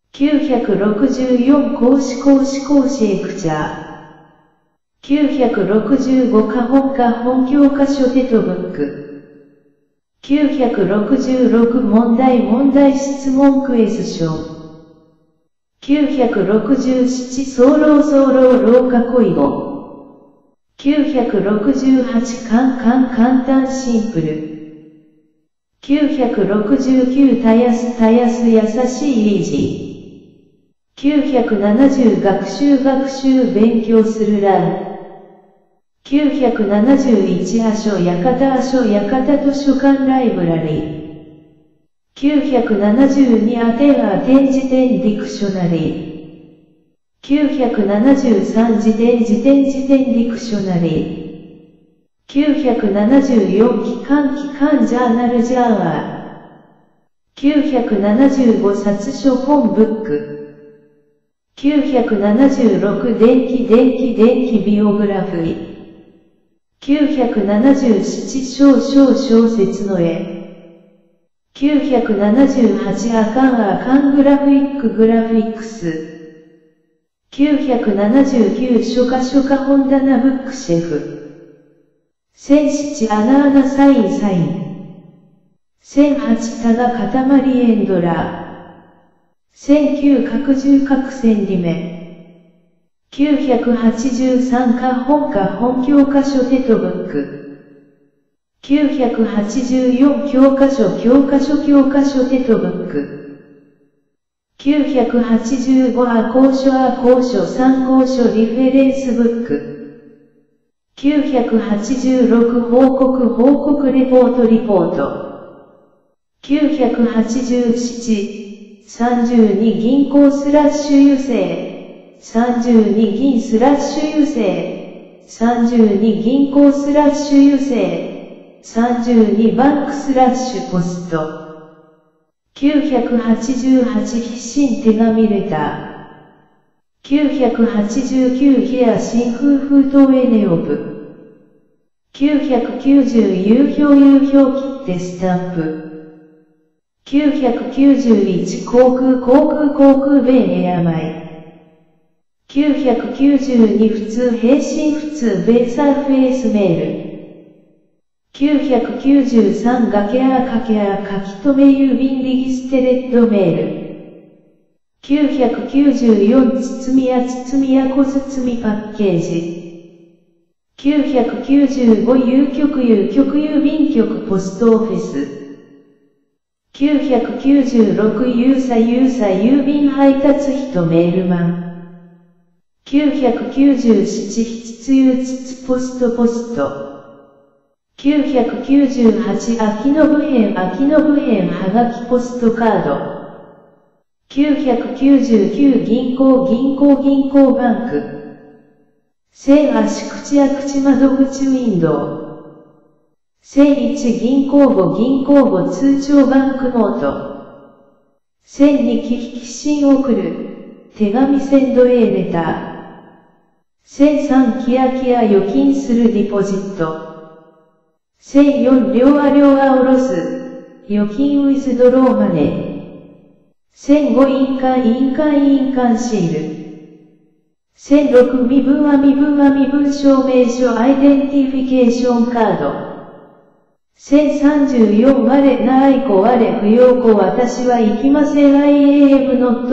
きゅうひゃくろくじゅうよん講師講師講師エクチャー。きゅうひゃくろくじゅうごカホンカホン教科書テトブック。きゅうひゃくろくじゅうろく問題問題質問クエスチョン。きゅうひゃくろくじゅうなな早漏早漏老化恋語。きゅうひゃくろくじゅうはちカンカン簡単シンプル。きゅうひゃくろくじゅうきゅうたやすたやす優しいイージー。きゅうひゃくななじゅう学習学習勉強するラン。きゅうひゃくななじゅういちあしょやかたあしょやかた図書館ライブラリー。きゅうひゃくななじゅうにアテンアテン辞典ディクショナリー。きゅうひゃくななじゅうさん辞典辞典辞典ディクショナリー。きゅうひゃくななじゅうよん機関機関ジャーナルジャーワー。きゅうひゃくななじゅうご冊書本ブック。きゅうひゃくななじゅうろく電気電気電気ビオグラフィー。きゅうひゃくななじゅうなな小小小説の絵。きゅうひゃくななじゅうはちアカンアカングラフィックグラフィックス。きゅうひゃくななじゅうきゅう書家書家本棚ブックシェフ。せんななアナアナサインサイン。せんはちタガ塊エンドラー。せんきゅう拡充各線リメ。きゅうひゃくはちじゅうさんカ本科本教科書テトブック。きゅうひゃくはちじゅうよん教科書教科書教科書テトブック。きゅうひゃくはちじゅうごア講書ア講書参考書リフェレンスブック。きゅうひゃくはちじゅうろく報告報告レポートリポート。きゅうひゃくはちじゅうななさんじゅうに銀行スラッシュ油性。さんじゅうに銀スラッシュ油性。さんじゅうに銀行スラッシュ油性。さんじゅうにバンクスラッシュポスト。きゅうひゃくはちじゅうはち必信手紙レター。きゅうひゃくはちじゅうきゅうヘア新風封筒エネオプ。きゅうひゃくきゅうじゅう郵票郵票切手スタンプ。きゅうひゃくきゅうじゅういち航空航空航空便エアマイ。きゅうひゃくきゅうじゅうに普通返信普通便サーフェイスメール。きゅうひゃくきゅうじゅうさんガケアーカケアー書き留め郵便リギステレッドメール。きゅうひゃくきゅうじゅうよん包みや包みや小包みパッケージ。きゅうひゃくきゅうじゅうご郵局郵局郵便局ポストオフィス。きゅうひゃくきゅうじゅうろく郵差郵差郵便配達人メールマン。きゅうひゃくきゅうじゅうなな筆郵筒ポストポスト。きゅうひゃくきゅうじゅうはち秋の部編秋の部編はがきポストカード。きゅうひゃくきゅうじゅうきゅう銀行銀行銀行バンク。せん足口や口窓口ウィンドウ。せんいち銀行簿銀行簿通帳バンクノート。せんに寄信送る。手紙センド A レター。せんさんキヤキヤ預金するディポジット。せんよん両和両和おろす。預金ウィズドローマネー。せんご印鑑印鑑印鑑シール。せんろく身分は身分は身分証明書アイデンティフィケーションカード。せんさんじゅうよん我な愛子我不要子私は行きません I am not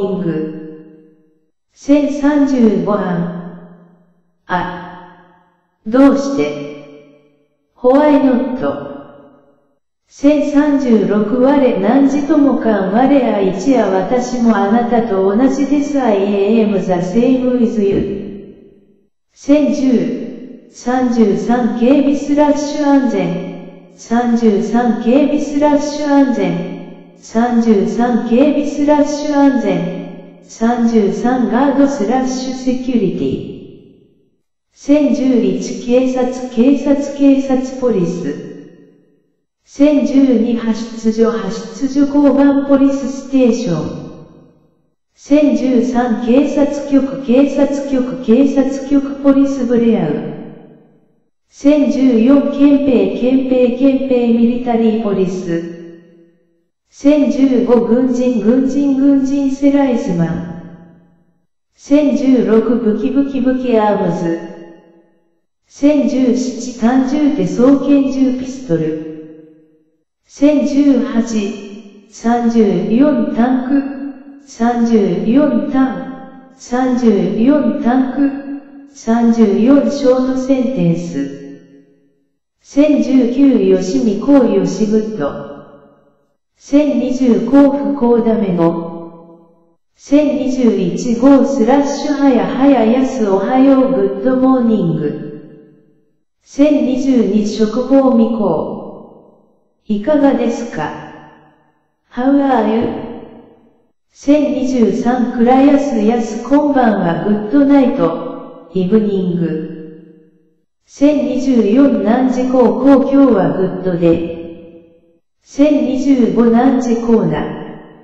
going。せんさんじゅうご案。あ。どうしてホワイノット。せんさんじゅうろく我何時ともかん我あ一夜私もあなたと同じです I am the same with you。せんじゅう、さんじゅうさん警備スラッシュ安全。さんじゅうさん警備スラッシュ安全。さんじゅうさん警備スラッシュ安全。さんじゅうさんガードスラッシュセキュリティ。せんじゅういち警察警察警察ポリス。せんじゅうに派出所派出所交番ポリスステーション。せんじゅうさん警察局警察局警察局ポリスブレアウ。せんじゅうよん憲兵憲兵憲兵ミリタリーポリス。 せんじゅうご軍人軍人軍人セライズマン。せんじゅうろく武器武器武器アームズ。せんじゅうなな単銃手装拳銃ピストル。せんじゅうはち、さんじゅうよんタンク、さんじゅうよんタン、さんじゅうよんタンク、さんじゅうよんショートセンテンス。せんじゅうきゅう吉見高吉グッド。せんにじゅう甲府高ダメの。せんにじゅういち号スラッシュはやはややすおはようグッドモーニング。せんにじゅうに食法未行。いかがですか ?How are you? せんにじゅうさんくらやすやすこんばんはグッドナイト、イブニング。せんにじゅうよん何時こうこう今日はグッドで。せんにじゅうご何時コーナー。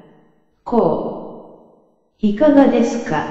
こう。いかがですか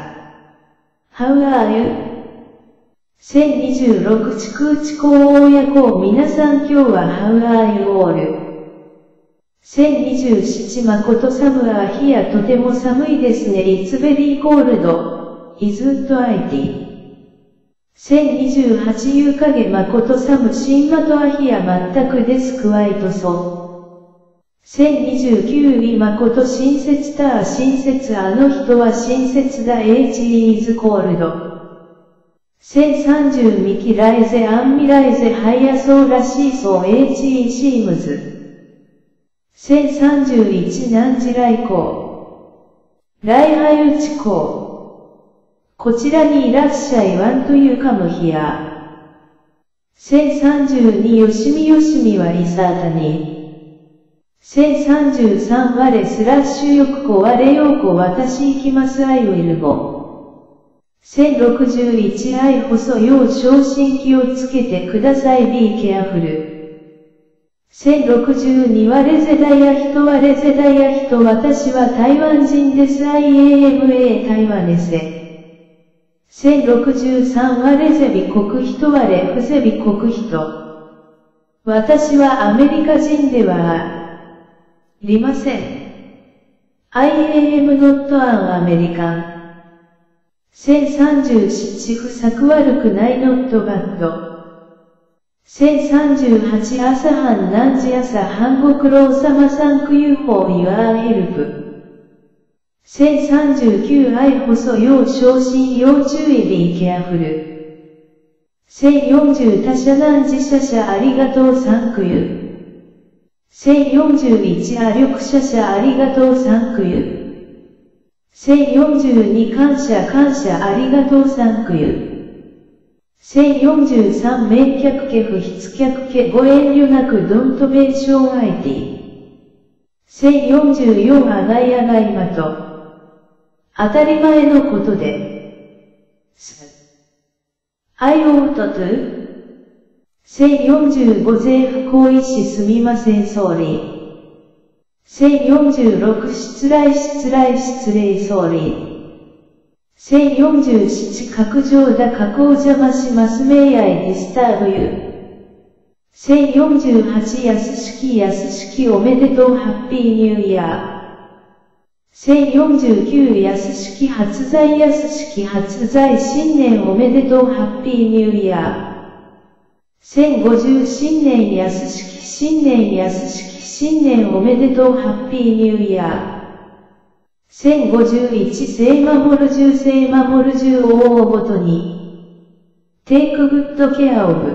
?How are you? せんにじゅうろくち空地高親子皆さん今日は How are you all? せんにじゅうなな誠サムアーヒやとても寒いですね It's very cold. Isn't it? せんにじゅうはち夕影誠サムシンマトアヒや全くデスクワイトソ。せんにじゅうきゅうい誠親切たー親切あの人は親切だ H is cold。せんさんじゅうミキライゼアンミライゼハイヤソーらしいそう H シームズ。せんさんじゅういち何時来航。来ハウチ航。こちらにいらっしゃいワンというかむひや。せんさんじゅうによしみよしみはリサータに。せんさんじゅうさん我スラッシュよくこ我ようこ私行きますアイウィルゴ。せんろくじゅういち愛細要小心気をつけてください Be careful。せんろくじゅうに我レゼダヤ人はレゼダヤ人私は台湾人です アイエーエムエー 台湾ネセ。せんろくじゅうさん我レゼビ国人我レフゼビ国人。私はアメリカ人ではありません。I am not an American。せんさんじゅうなな不作悪くない not bad。せんさんじゅうはち朝半何時朝半ご苦労様サンク you for your help。せんさんじゅうきゅう愛細要小心要注意 be careful。せんよんじゅう他社何時社社ありがとうサンク you。せんよんじゅういちあ力者者ありがとうサンクユ。せんよんじゅうに感謝感謝ありがとうサンクユ。せんよんじゅうさん免却家不筆客家ご遠慮なくドントメーションアイティ。せんよんじゅうよんあがいあがいまと。当たり前のことで。I ought toせんよんじゅうご税不行為しすみませんソーリー。せんよんじゅうろく失礼失礼失礼ソーリー。せんよんじゅうなな角上だ角を邪魔します名愛ディスターブユー。せんよんじゅうはち安式安式おめでとうハッピーニューイヤー。せんよんじゅうきゅう安式発在安式発在新年おめでとうハッピーニューイヤー。せんごじゅう新年安式新年安式新年おめでとうハッピーニューイヤー。せんごじゅういち聖守る十聖守る十をごとに。Take good care of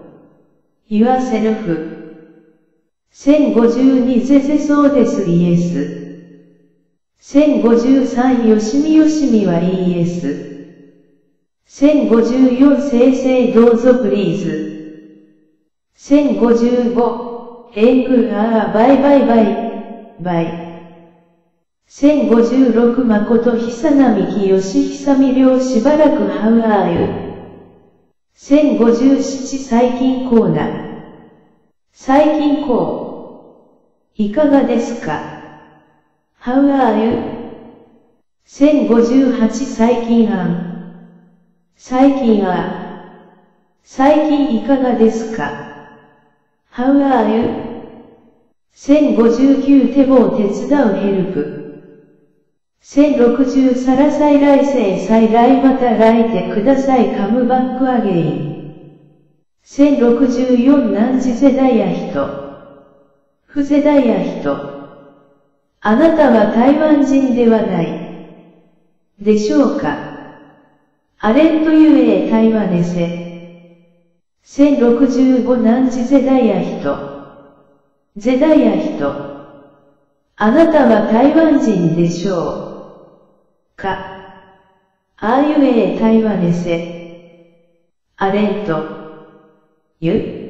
yourself。せんごじゅうにゼゼそうですイエス。せんごじゅうさんよしみよしみはイエス。せんごじゅうよん生成どうぞプリーズ。せんごじゅうご、エングアーバイバイバイ、バイ。せんごじゅうろく誠久並木吉久美良しばらくハウアーユ。せんごじゅうなな最近コーナー。最近コー。いかがですか ?How are you? せんごじゅうはち最近案。最近あ。最近いかがですかHow are you? せんごじゅうきゅう手棒手伝うヘルプ。せんろくじゅうさら再来世再来また来てくださいカムバックアゲイン。せんろくじゅうよん何時世代や人。不世代や人。あなたは台湾人ではない。でしょうか。アレントユエー台湾ネセ。せんろくじゅうご何時世代や人。世代や人。あなたは台湾人でしょう。か。あいうえ台湾ネセ。アレント。ゆ